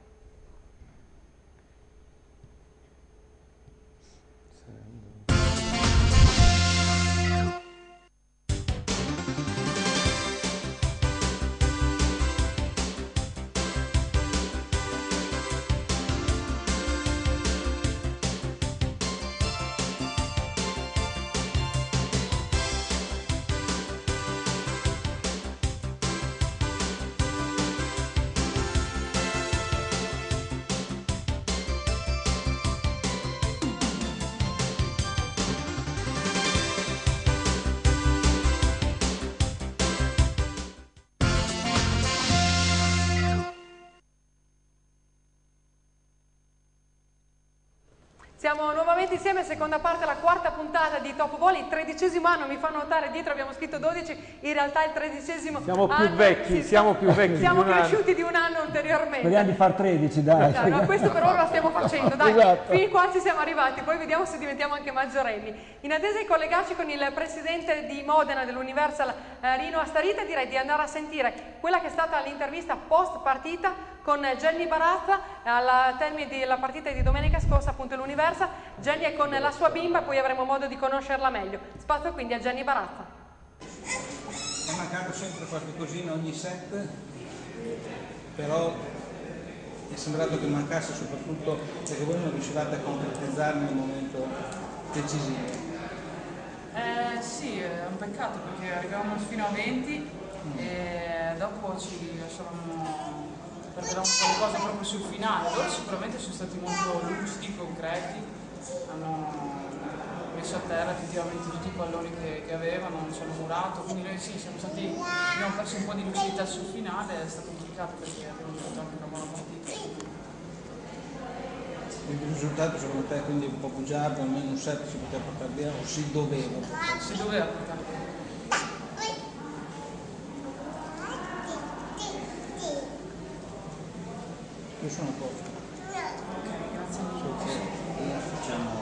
Siamo nuovamente insieme, seconda parte, la quarta puntata di Top Volley, 13° anno, mi fanno notare dietro, abbiamo scritto 12, in realtà è il 13° Siamo anno. più vecchi, siamo più vecchi. Siamo cresciuti di un anno ulteriormente. Speriamo di far 13, dai. No, questo per ora lo stiamo facendo, dai, Esatto. Fino qua ci siamo arrivati, poi vediamo se diventiamo anche maggiorenni. In attesa di collegarci con il presidente di Modena dell'Universal, Rino Astarita, direi di andare a sentire quella che è stata l'intervista post partita con Jenny Barazza al termine della partita di domenica scorsa, appunto l'Universal. Jenny è con la sua bimba, poi avremo modo di conoscerla meglio. Spazio quindi a Jenny Barazza. È mancato sempre qualche cosina ogni set, però è sembrato che mancasse soprattutto perché voi non riuscivate a concretizzarne nel momento decisivo. Sì, è un peccato perché arrivavamo fino a 20 e dopo ci lasciavamo perdere un po' di cose proprio sul finale. Loro sicuramente sono stati molto lucidi, concreti, hanno messo a terra effettivamente tutti i palloni che avevano, non ci hanno murato, quindi noi sì, abbiamo perso un po' di lucidità sul finale, è stato complicato perché abbiamo fatto anche una buona partita. Il risultato secondo te quindi è un po' bugiardo, almeno un set si poteva portare via o si doveva portare? Si doveva portare via. Io sono a posto. Ok, grazie mille. Facciamo...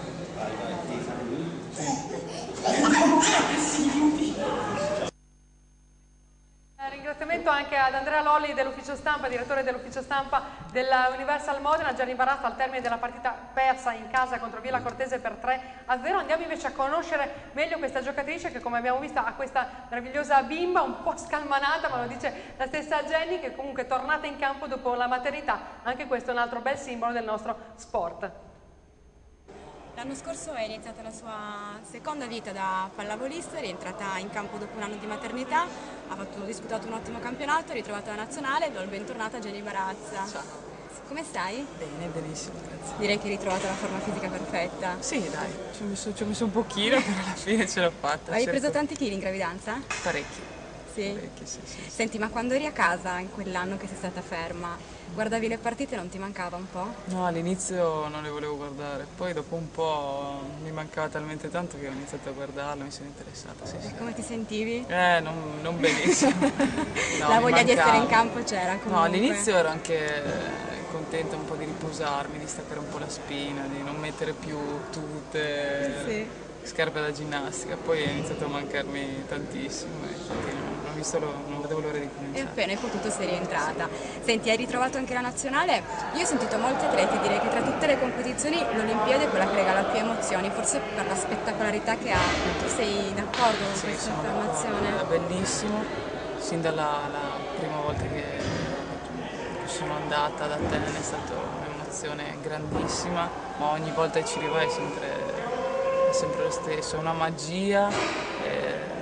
Ringraziamento anche ad Andrea Lolli dell'ufficio stampa, direttore dell'ufficio stampa della Universal Modena. Gianni Barazza al termine della partita persa in casa contro Villa Cortese per 3-0. Andiamo invece a conoscere meglio questa giocatrice che, come abbiamo visto, ha questa meravigliosa bimba un po' scalmanata, ma lo dice la stessa Jenny, che comunque è tornata in campo dopo la maternità. Anche questo è un altro bel simbolo del nostro sport. L'anno scorso è iniziata la sua seconda vita da pallavolista, è rientrata in campo dopo un anno di maternità, ha disputato un ottimo campionato, è ritrovata la nazionale, do il bentornato a Jenny Barazza. Ciao. Come stai? Bene, benissimo, grazie. Direi che hai ritrovato la forma fisica perfetta. Sì, dai, ci ho messo un pochino, però alla fine ce l'ho fatta. Hai preso tanti chili in gravidanza? Parecchi. Sì? Parecchi, sì. Senti, ma quando eri a casa in quell'anno che sei stata ferma, guardavi le partite e non ti mancava un po'? No, all'inizio non le volevo guardare, poi dopo un po' mi mancava talmente tanto che ho iniziato a guardarla, mi sono interessata, sì. E come ti sentivi? Non benissimo. No, la voglia di essere in campo c'era comunque? No, all'inizio ero anche contenta un po' di riposarmi, di staccare un po' la spina, di non mettere più tutte scarpe da ginnastica, poi è iniziato a mancarmi tantissimo e infatti non vedevo l'ora di cominciare. E appena hai potuto sei rientrata. Senti, hai ritrovato anche la nazionale? Io ho sentito molti atleti dire che tra tutte le competizioni l'Olimpiade è quella che regala più emozioni, forse per la spettacolarità che ha. Tu sei d'accordo con questa affermazione? È bellissimo, sin dalla prima volta che sono andata ad Atene è stata un'emozione grandissima, ma ogni volta che ci arriva è sempre lo stesso, è una magia.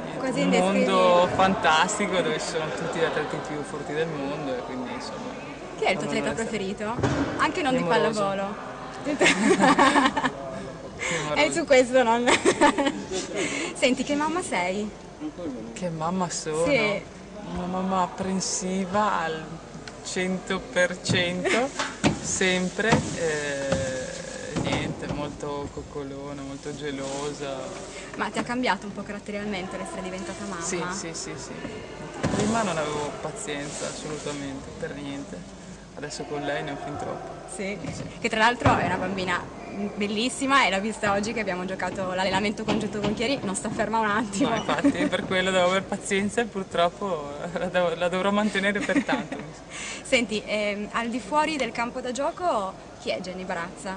Un mondo fantastico dove ci sono tutti gli atleti più forti del mondo e quindi insomma Chi è il tuo atleta preferito? Anche non di Amoroso. pallavolo. E su questo non... Senti, che mamma sei? Che mamma sono? Sì. Una mamma apprensiva al 100%, sempre, niente, molto coccolona, molto gelosa. Ma ti ha cambiato un po' caratterialmente l'essere diventata mamma? Sì. Prima non avevo pazienza assolutamente, per niente. Adesso con lei ne ho fin troppo. Sì. Che tra l'altro è una bambina bellissima e l'ho vista oggi che abbiamo giocato l'allenamento congiunto con Chieri, non sta ferma un attimo. No, infatti, per quello devo avere pazienza e purtroppo la dovrò mantenere per tanto. Senti, al di fuori del campo da gioco, chi è Jenny Barazza?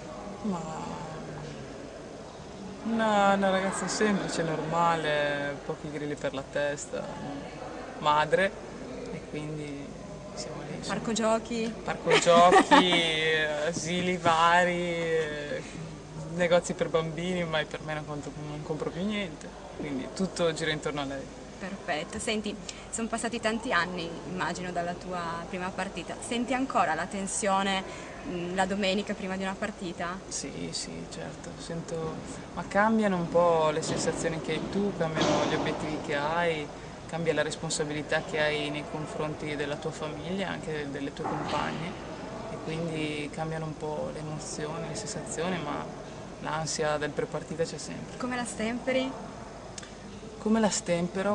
Una ragazza semplice, normale, pochi grilli per la testa, madre, e quindi siamo lì. Parco giochi? Parco giochi, asili vari, negozi per bambini, ma per me non compro più niente, quindi tutto gira intorno a lei. Perfetto, senti, sono passati tanti anni, immagino, dalla tua prima partita. Senti ancora la tensione la domenica prima di una partita? Sì, certo, ma cambiano un po' le sensazioni che hai tu, cambiano gli obiettivi che hai, cambia la responsabilità che hai nei confronti della tua famiglia, anche delle tue compagne, e quindi cambiano un po' le emozioni, le sensazioni, ma l'ansia del pre-partita c'è sempre. Come la stemperi? Come la stempero?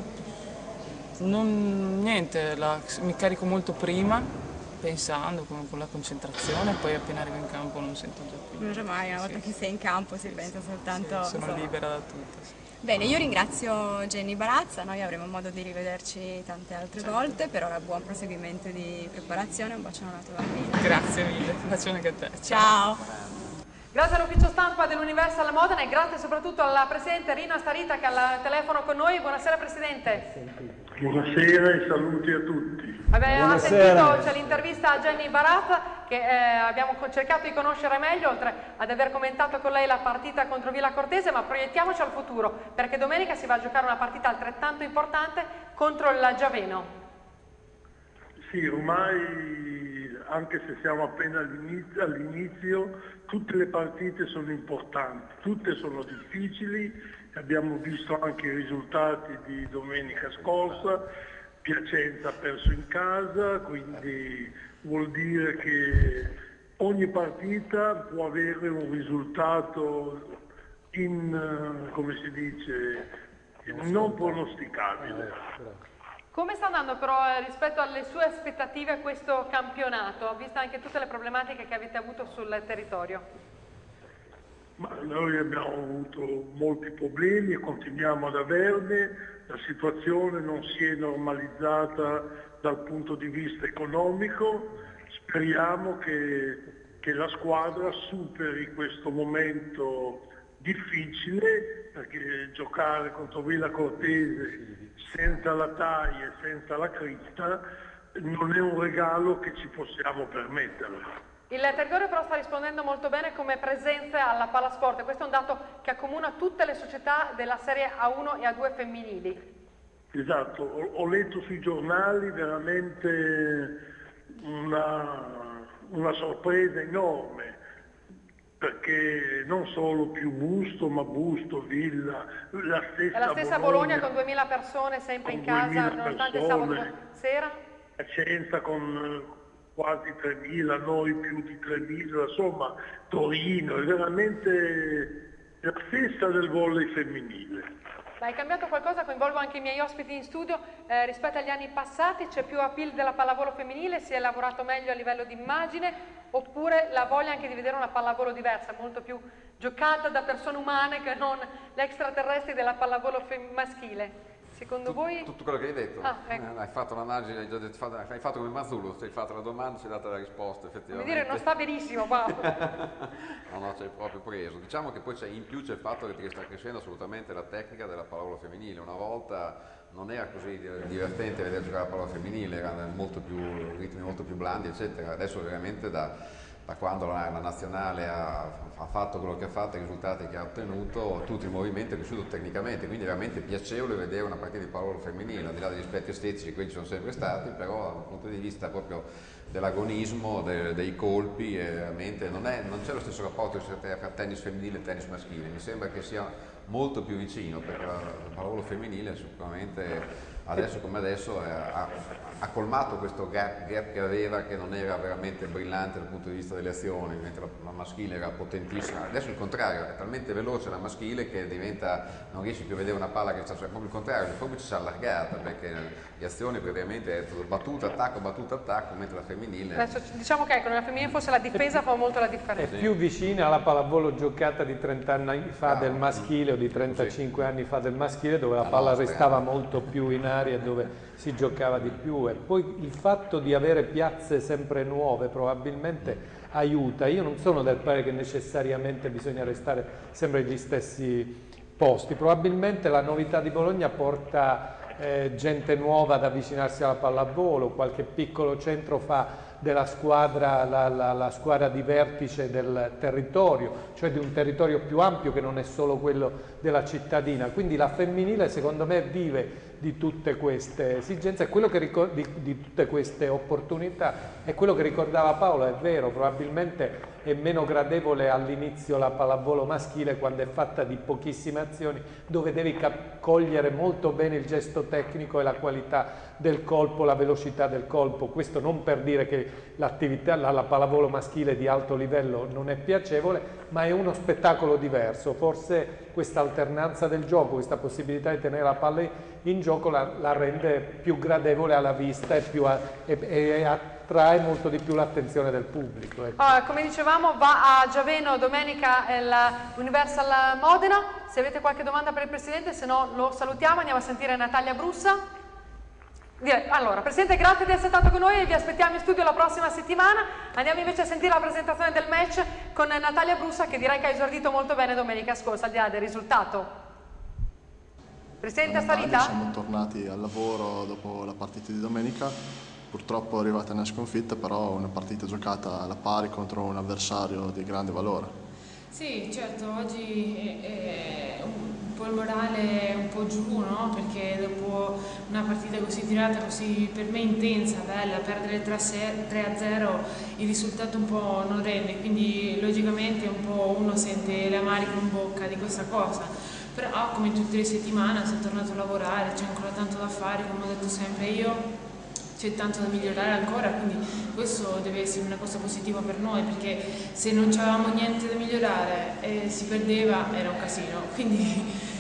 Niente, mi carico molto prima, pensando con la concentrazione, poi appena arrivo in campo non sento già più. Non mai, una volta che sei in campo si pensa soltanto... Sì, sono libera da tutto. Sì. Bene, io ringrazio Jenny Barazza, noi avremo modo di rivederci tante altre volte, per ora buon proseguimento di preparazione, un bacione alla tua bambina. Grazie mille, un bacione anche a te. Ciao. Grazie all'ufficio stampa dell'Universal Modena e grazie soprattutto alla Presidente Rina Starita che è al telefono con noi. Buonasera Presidente. Buonasera e saluti a tutti. Ha sentito, c'è l'intervista a Jenny Barazza che abbiamo cercato di conoscere meglio, oltre ad aver commentato con lei la partita contro Villa Cortese, ma proiettiamoci al futuro, perché domenica si va a giocare una partita altrettanto importante contro il Giaveno. Sì, ormai, anche se siamo appena all'inizio, tutte le partite sono importanti, tutte sono difficili, abbiamo visto anche i risultati di domenica scorsa, Piacenza ha perso in casa, quindi vuol dire che ogni partita può avere un risultato come si dice, non pronosticabile. Come sta andando però rispetto alle sue aspettative questo campionato, vista anche tutte le problematiche che avete avuto sul territorio? Ma noi abbiamo avuto molti problemi e continuiamo ad averne, la situazione non si è normalizzata dal punto di vista economico, speriamo che la squadra superi questo momento difficile, perché giocare contro Villa Cortese senza la taglia e senza la crista non è un regalo che ci possiamo permettere. Il Territorio però sta rispondendo molto bene come presenza alla Palasport, questo è un dato che accomuna tutte le società della Serie A1 e A2 femminili. Esatto, ho letto sui giornali veramente una sorpresa enorme, perché non solo più Busto, ma Busto, Villa, la stessa Bologna con 2000 persone sempre in casa, nonostante il sabato sera. Piacenza con quasi 3.000, noi più di 3.000, insomma Torino, è veramente la festa del volley femminile. Ma è cambiato qualcosa? Coinvolgo anche i miei ospiti in studio, rispetto agli anni passati c'è più appeal della pallavolo femminile, si è lavorato meglio a livello di immagine, oppure la voglia anche di vedere una pallavolo diversa, molto più giocata da persone umane che non l'extraterrestre della pallavolo maschile? Secondo voi? Tutto quello che hai detto. Ecco. Hai fatto un'analisi, hai fatto come Mazzullo, hai fatto la domanda, ci hai dato la risposta effettivamente. Vuol dire non sta benissimo, wow. No, ci hai proprio preso. Diciamo che poi in più c'è il fatto che sta crescendo assolutamente la tecnica della pallavolo femminile. Una volta non era così divertente vedere giocare la pallavolo femminile, erano ritmi molto più blandi, eccetera. Adesso veramente da quando la nazionale ha fatto quello che ha fatto, i risultati che ha ottenuto, tutto il movimento è cresciuto tecnicamente, quindi è veramente piacevole vedere una partita di pallavolo femminile, al di là degli aspetti estetici, quelli ci sono sempre stati, però dal punto di vista proprio dell'agonismo, dei colpi, e veramente non c'è lo stesso rapporto tra tennis femminile e tennis maschile, mi sembra che sia molto più vicino, perché la pallavolo femminile sicuramente adesso come adesso ha colmato questo gap che aveva, che non era veramente brillante dal punto di vista delle azioni, mentre la maschile era potentissima. Adesso il contrario, è talmente veloce la maschile che non riesci più a vedere una palla che sta, cioè proprio il contrario, proprio ci si è allargata, perché le azioni praticamente è battuta, attacco, mentre la femminile... Adesso diciamo che nella femminile forse la difesa fa molto la differenza. È più vicina alla pallavolo giocata di 30 anni fa del maschile o di 35 anni fa del maschile, dove la palla restava molto più in aria, dove si giocava di più, e poi il fatto di avere piazze sempre nuove probabilmente aiuta. Io non sono del parere che necessariamente bisogna restare sempre agli stessi posti, probabilmente la novità di Bologna porta gente nuova ad avvicinarsi alla pallavolo, qualche piccolo centro fa della squadra la squadra di vertice del territorio, cioè di un territorio più ampio che non è solo quello della cittadina, quindi la femminile secondo me vive di tutte queste esigenze, è quello che di tutte queste opportunità, è quello che ricordava Paolo, è vero, probabilmente è meno gradevole all'inizio la pallavolo maschile quando è fatta di pochissime azioni, dove devi cogliere molto bene il gesto tecnico e la qualità del colpo, la velocità del colpo. Questo non per dire che l'attività, la pallavolo maschile di alto livello non è piacevole, ma è uno spettacolo diverso. Forse questa alternanza del gioco, questa possibilità di tenere la palla in gioco la rende più gradevole alla vista e attrae molto di più l'attenzione del pubblico. Ecco. Come dicevamo, va a Giaveno domenica l'Universal Modena. Se avete qualche domanda per il Presidente, se no lo salutiamo, andiamo a sentire Natalia Brussa. Allora, Presidente, grazie di essere stato con noi e vi aspettiamo in studio la prossima settimana. Andiamo invece a sentire la presentazione del match con Natalia Brussa, che direi che ha esordito molto bene domenica scorsa, al di là del risultato. Presidente, Astarita? Siamo tornati al lavoro dopo la partita di domenica, purtroppo è arrivata una sconfitta, però una partita giocata alla pari contro un avversario di grande valore. Sì, certo, oggi è un po' il morale un po' giù, no? Perché dopo una partita così tirata, così per me intensa, bella, perdere 3-0, il risultato un po' non rende, quindi logicamente un po' uno sente l'amarico in bocca di questa cosa. Però come tutte le settimane si è tornato a lavorare, c'è ancora tanto da fare, come ho detto sempre io. C'è tanto da migliorare ancora, quindi questo deve essere una cosa positiva per noi, perché se non avevamo niente da migliorare e si perdeva era un casino, quindi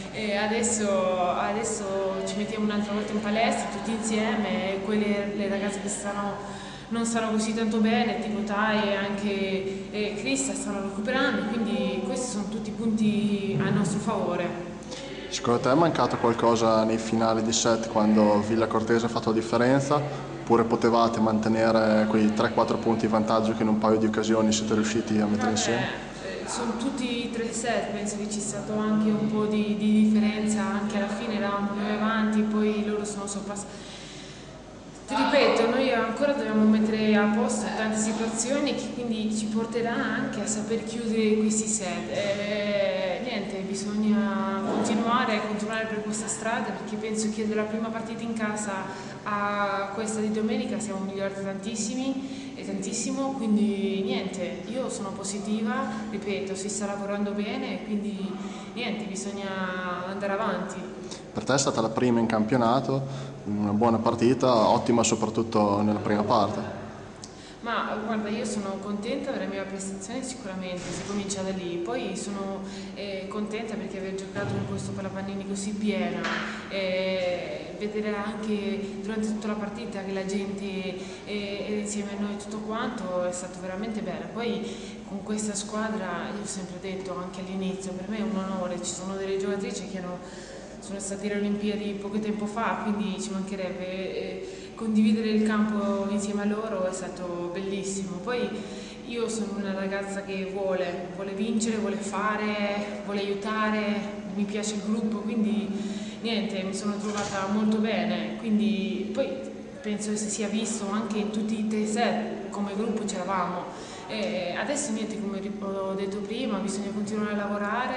adesso ci mettiamo un'altra volta in palestra tutti insieme, le ragazze che non stanno così tanto bene, tipo Tai e anche Crista stanno recuperando, quindi questi sono tutti punti a nostro favore. Secondo te è mancato qualcosa nei finali di set quando Villa Cortese ha fatto la differenza? Oppure potevate mantenere quei 3-4 punti di vantaggio che in un paio di occasioni siete riusciti a mettere insieme? Sono tutti 3 set, penso che ci sia stato anche un po' di differenza, anche alla fine eravamo 9 avanti, poi loro sono sorpassati. Ti ripeto, noi ancora dobbiamo mettere a posto tante situazioni che quindi ci porterà anche a saper chiudere questi set. Niente, bisogna continuare per questa strada, perché penso che dalla prima partita in casa a questa di domenica siamo migliorati tantissimo, quindi niente, io sono positiva, ripeto, si sta lavorando bene, quindi niente, bisogna andare avanti. Per te è stata la prima in campionato, una buona partita, ottima soprattutto nella prima parte. Ma guarda, io sono contenta della mia prestazione sicuramente, si comincia da lì, poi sono contenta perché aver giocato in questo Palapannini così pieno, vedere anche durante tutta la partita che la gente è insieme a noi tutto quanto è stato veramente bello. Poi con questa squadra, io ho sempre detto anche all'inizio, per me è un onore, ci sono delle giocatrici che sono state alle Olimpiadi poco tempo fa, quindi ci mancherebbe condividere il campo insieme a loro, è stato bellissimo. Poi io sono una ragazza che vuole vincere, vuole fare, vuole aiutare, mi piace il gruppo, quindi niente, mi sono trovata molto bene, quindi poi penso che si sia visto anche in tutti i 3 set come gruppo c'eravamo. Adesso niente, come ho detto prima, bisogna continuare a lavorare,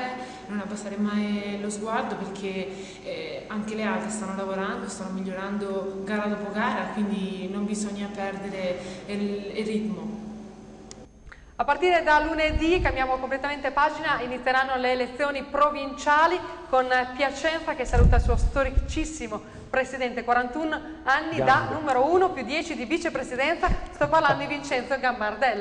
non abbassare mai lo sguardo, perché anche le altre stanno lavorando, stanno migliorando gara dopo gara, quindi non bisogna perdere il ritmo. A partire da lunedì, cambiamo completamente pagina, inizieranno le elezioni provinciali con Piacenza che saluta il suo storicissimo presidente, 41 anni da numero 1 più 10 di vicepresidenza, sto parlando di Vincenzo Gambardella.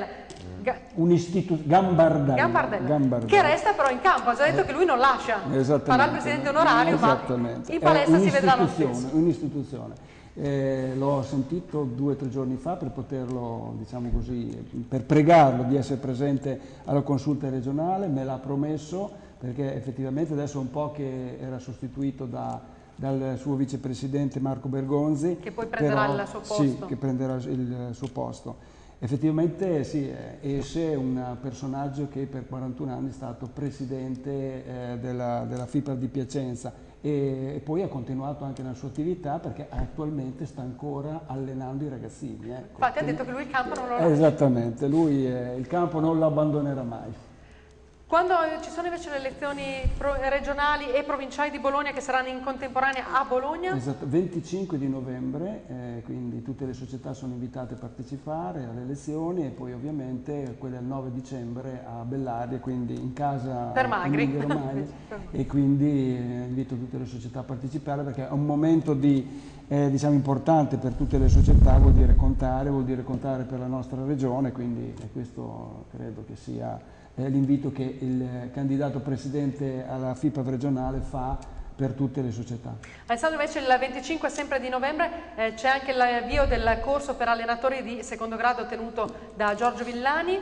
Gambardella, che resta però in campo, ha già detto che lui non lascia, farà il presidente onorario, ma in palestra si vedrà lo stesso. Un'istituzione. L'ho sentito 2 o 3 giorni fa per poterlo, diciamo così, per pregarlo di essere presente alla consulta regionale, me l'ha promesso, perché effettivamente adesso è un po' che era sostituito dal suo vicepresidente Marco Bergonzi. Che poi prenderà il suo posto. Sì, che prenderà il suo posto. Effettivamente sì, Esse è un personaggio che per 41 anni è stato presidente della FIPA di Piacenza e poi ha continuato anche nella sua attività, perché attualmente sta ancora allenando i ragazzini. Infatti ha detto che lui il campo non lo lascia. Esattamente, lui il campo non lo abbandonerà mai. Quando ci sono invece le elezioni regionali e provinciali di Bologna che saranno in contemporanea a Bologna? Esatto, 25 di novembre, quindi tutte le società sono invitate a partecipare alle elezioni e poi ovviamente quelle al 9 dicembre a Bellaria, quindi in casa per Magri. E quindi invito tutte le società a partecipare, perché è un momento diciamo importante per tutte le società, vuol dire contare per la nostra regione, quindi questo credo che sia l'invito che il candidato presidente alla FIPA regionale fa per tutte le società. Alessandro, invece il 25 sempre di novembre c'è anche l'avvio del corso per allenatori di secondo grado tenuto da Giorgio Villani.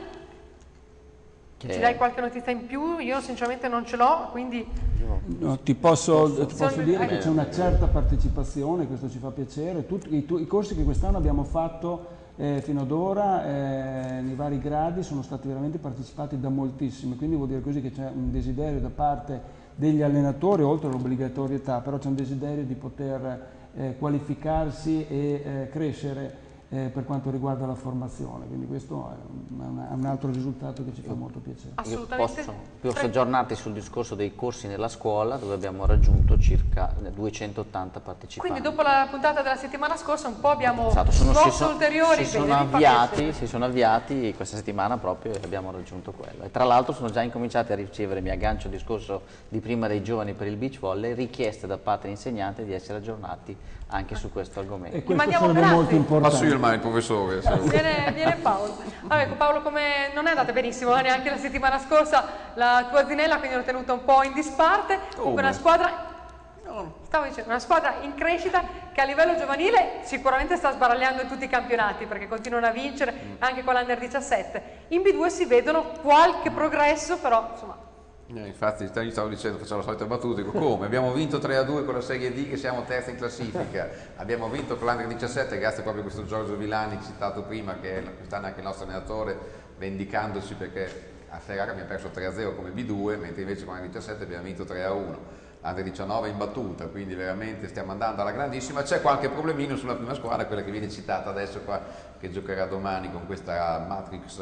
Ci dai qualche notizia in più? Io sinceramente non ce l'ho, quindi... No, ti posso dire che c'è una certa partecipazione, questo ci fa piacere. Tutti i corsi che quest'anno abbiamo fatto fino ad ora nei vari gradi sono stati veramente partecipati da moltissimi, quindi vuol dire così che c'è un desiderio da parte degli allenatori, oltre all'obbligatorietà, però c'è un desiderio di poter qualificarsi e crescere per quanto riguarda la formazione, quindi questo è un altro risultato che ci fa molto piacere. Assolutamente. Posso soggiornarti sul discorso dei corsi nella scuola, dove abbiamo raggiunto circa 280 partecipanti. Quindi dopo la puntata della settimana scorsa un po' abbiamo ulteriori. Si sono avviati questa settimana proprio e abbiamo raggiunto quello. E tra l'altro sono già incominciati a ricevere, mi aggancio al discorso di prima dei giovani per il beach volley, richieste da parte degli insegnanti di essere aggiornati anche su questo argomento. E questo sarebbe molto importante. Passo io il professore. Viene Paolo. Allora, Paolo, come non è andata benissimo neanche la settimana scorsa la tua Zinella, quindi l'ho tenuta un po' in disparte. Comunque una squadra... Stavo dicendo, una squadra in crescita che a livello giovanile sicuramente sta sbaragliando in tutti i campionati, perché continuano a vincere anche con l'Under 17. In B2 si vedono qualche progresso, però insomma... Infatti io stavo dicendo, facciamo la solita battuta, dico come? Abbiamo vinto 3-2 con la Serie D, che siamo terzi in classifica, abbiamo vinto con l'Under 17 grazie proprio a questo Giorgio Villani citato prima, che è quest'anno anche il nostro allenatore, vendicandoci perché a Ferrara abbiamo perso 3-0 come B2, mentre invece con l'Under 17 abbiamo vinto 3-1. L'Under 19 in battuta, quindi veramente stiamo andando alla grandissima. C'è qualche problemino sulla prima squadra, quella che viene citata adesso qua, che giocherà domani con questa Matrix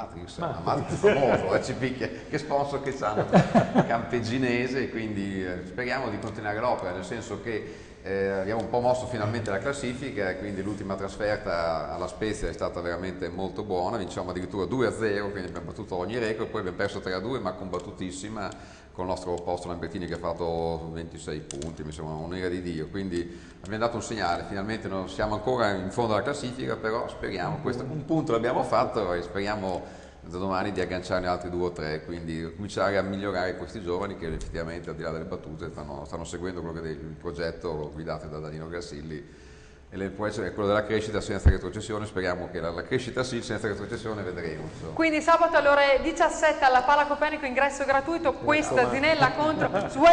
famoso, CP, che sponsor che hanno, Campeginese, quindi speriamo di continuare l'opera, nel senso che abbiamo un po' mosso finalmente la classifica, e quindi l'ultima trasferta alla Spezia è stata veramente molto buona, vinciamo addirittura 2-0, quindi abbiamo battuto ogni record, poi abbiamo perso 3-2 ma combattutissima, con il nostro posto Lambertini che ha fatto 26 punti, mi sembra un'ira di Dio, quindi abbiamo dato un segnale, finalmente non siamo ancora in fondo alla classifica, però speriamo, un punto l'abbiamo fatto e speriamo da domani di agganciarne altri 2 o 3, quindi cominciare a migliorare questi giovani che effettivamente al di là delle battute stanno seguendo quello che è il progetto guidato da Danilo Grassilli, e può essere quello della crescita senza retrocessione, speriamo che la crescita sì, senza retrocessione vedremo. Insomma. Quindi sabato alle ore 17 alla Pala Copenico, ingresso gratuito, questa Zinella contro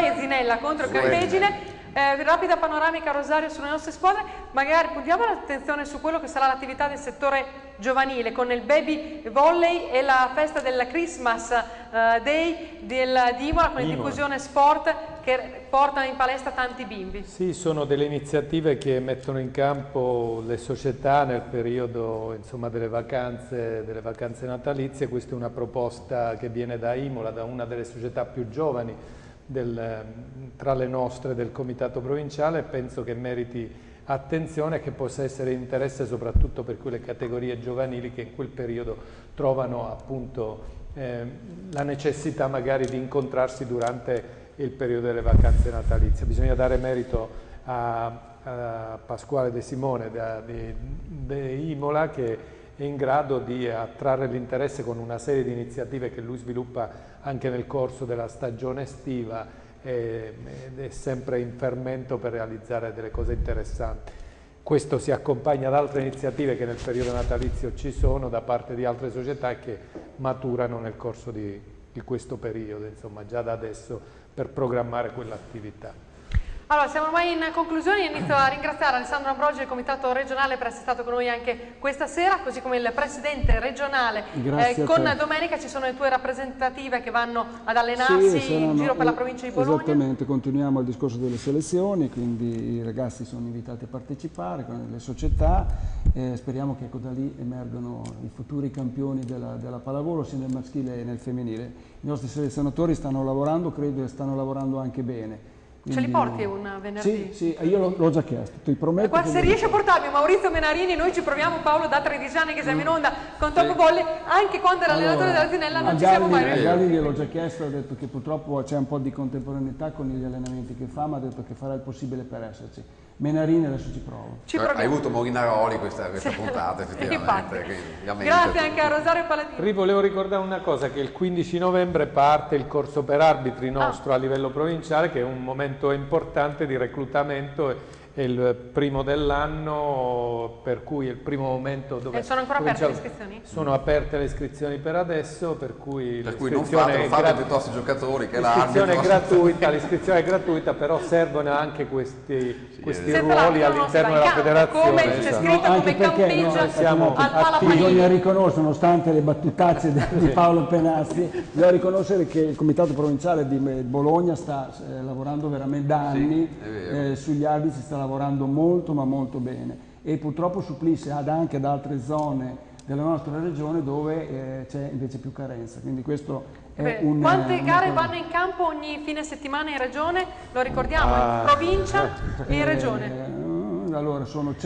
Campegine. Rapida panoramica, Rosario, sulle nostre squadre, magari puntiamo l'attenzione su quello che sarà l'attività del settore giovanile con il baby volley e la festa del Christmas Day di Imola con il Diffusione Sport che porta in palestra tanti bimbi. Sì, sono delle iniziative che mettono in campo le società nel periodo delle vacanze natalizie. Questa è una proposta che viene da Imola, da una delle società più giovani tra le nostre del Comitato Provinciale, penso che meriti attenzione e che possa essere di interesse soprattutto per quelle categorie giovanili che in quel periodo trovano appunto la necessità magari di incontrarsi durante il periodo delle vacanze natalizie. Bisogna dare merito a Pasquale De Simone di Imola, che è in grado di attrarre l'interesse con una serie di iniziative che lui sviluppa anche nel corso della stagione estiva ed è sempre in fermento per realizzare delle cose interessanti. Questo si accompagna ad altre iniziative che nel periodo natalizio ci sono da parte di altre società e che maturano nel corso di questo periodo, insomma, già da adesso, per programmare quell'attività. Allora, siamo ormai in conclusione. Inizio a ringraziare Alessandro Ambrogio del Comitato regionale per essere stato con noi anche questa sera, così come il Presidente regionale. Con domenica ci sono le tue rappresentative che vanno ad allenarsi in giro per la provincia di Bologna. Esattamente, continuiamo il discorso delle selezioni, quindi i ragazzi sono invitati a partecipare con le società, speriamo che da lì emergano i futuri campioni della pallavolo sia nel maschile che nel femminile. I nostri selezionatori stanno lavorando, credo che stanno lavorando anche bene. Ce li porti un venerdì? Sì, io l'ho già chiesto, ti prometto. Se riesci a portarmi Maurizio Menarini, noi ci proviamo. Paolo, da 13 anni che siamo in onda con Topo Volley, anche quando era allenatore della Zinella non ci siamo mai riusciti. A Galli gliel'ho già chiesto, ha detto che purtroppo c'è un po' di contemporaneità con gli allenamenti che fa, ma ha detto che farà il possibile per esserci. Menarini adesso ci provo. Hai avuto Molinaroli questa puntata, effettivamente. Grazie anche a Rosario Paladini. Volevo ricordare una cosa, che il 15 novembre parte il corso per arbitri nostro a livello provinciale, che è un momento importante di reclutamento, è il primo dell'anno, per cui è il primo momento dove... sono ancora aperte le iscrizioni? Sono aperte le iscrizioni per adesso, per cui non fate piuttosto i giocatori che l'arbitro. L'iscrizione è gratuita, però servono anche questi ruoli all'interno della federazione. Come c'è scritto, come campeggia siamo attivi. Bisogna riconoscere, nonostante le battutacce di Paolo Penassi, bisogna riconoscere che il Comitato Provinciale di Bologna sta lavorando veramente da anni sugli arbitri, sta lavorando molto ma molto bene, e purtroppo supplisce anche ad altre zone della nostra regione dove c'è invece più carenza, quindi questo è quante gare vanno in campo ogni fine settimana in regione? Lo ricordiamo, in provincia e in regione. Allora, sono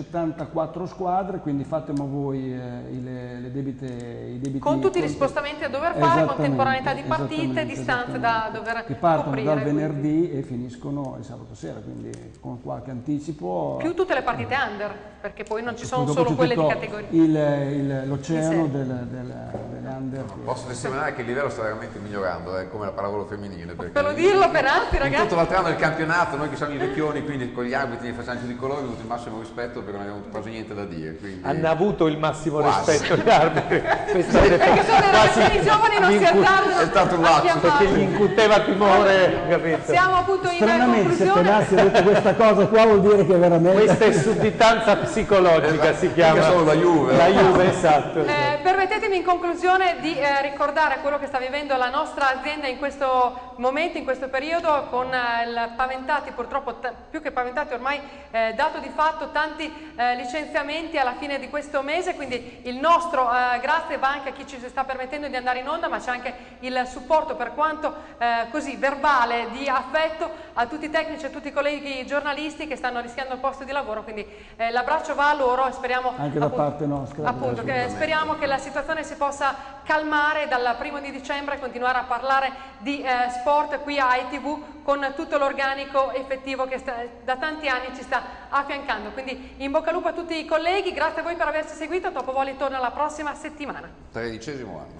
174 squadre, quindi fatemi voi i debiti. Con tutti gli spostamenti da dover fare, contemporaneità di partite, distanze da dover che partono coprire, dal venerdì e finiscono il sabato sera, quindi con qualche anticipo. Più tutte le partite under, perché poi non ci sono solo quelle di categoria. L'oceano delle under. Posso testimoniare che il livello sta veramente migliorando, come la pallavolo femminile. Per dirlo, Penassi, ragazzi. Tutto l'altro anno del campionato, noi che siamo i vecchioni, quindi con gli arbitri ne facciamo di colore, avuto il massimo rispetto perché non abbiamo quasi niente da dire. Quindi... Hanno avuto il massimo rispetto gli arbitri. Perché sono le ragazzini giovani, non si azzardano. È stato un lapsus perché gli incuteva timore, capito? Siamo appunto in conclusione. Se Penassi ha detto questa cosa qua vuol dire che veramente... Questa è sudditanza psicologica, si chiama. Solo la Juve. La Juve, esatto. Permettetemi in conclusione di ricordare quello che sta vivendo la nostra azienda in questo momento, in questo periodo, con il paventati, purtroppo più che paventati ormai dato di fatto, tanti licenziamenti alla fine di questo mese, quindi il nostro grazie va anche a chi ci sta permettendo di andare in onda, ma c'è anche il supporto, per quanto così verbale, di affetto a tutti i tecnici e a tutti i colleghi giornalisti che stanno rischiando il posto di lavoro, quindi l'abbraccio va a loro e speriamo anche da parte nostra, appunto, speriamo che la situazione si possa calmare dal 1° di dicembre e continuare a parlare di sport qui a ITV con tutto l'organico effettivo che da tanti anni ci sta affiancando. Quindi in bocca al lupo a tutti i colleghi, grazie a voi per averci seguito, Topo Volley torna la prossima settimana. 13° anno.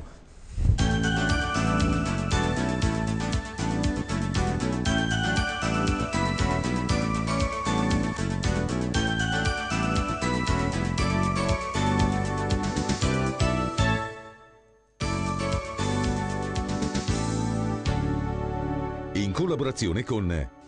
In collaborazione con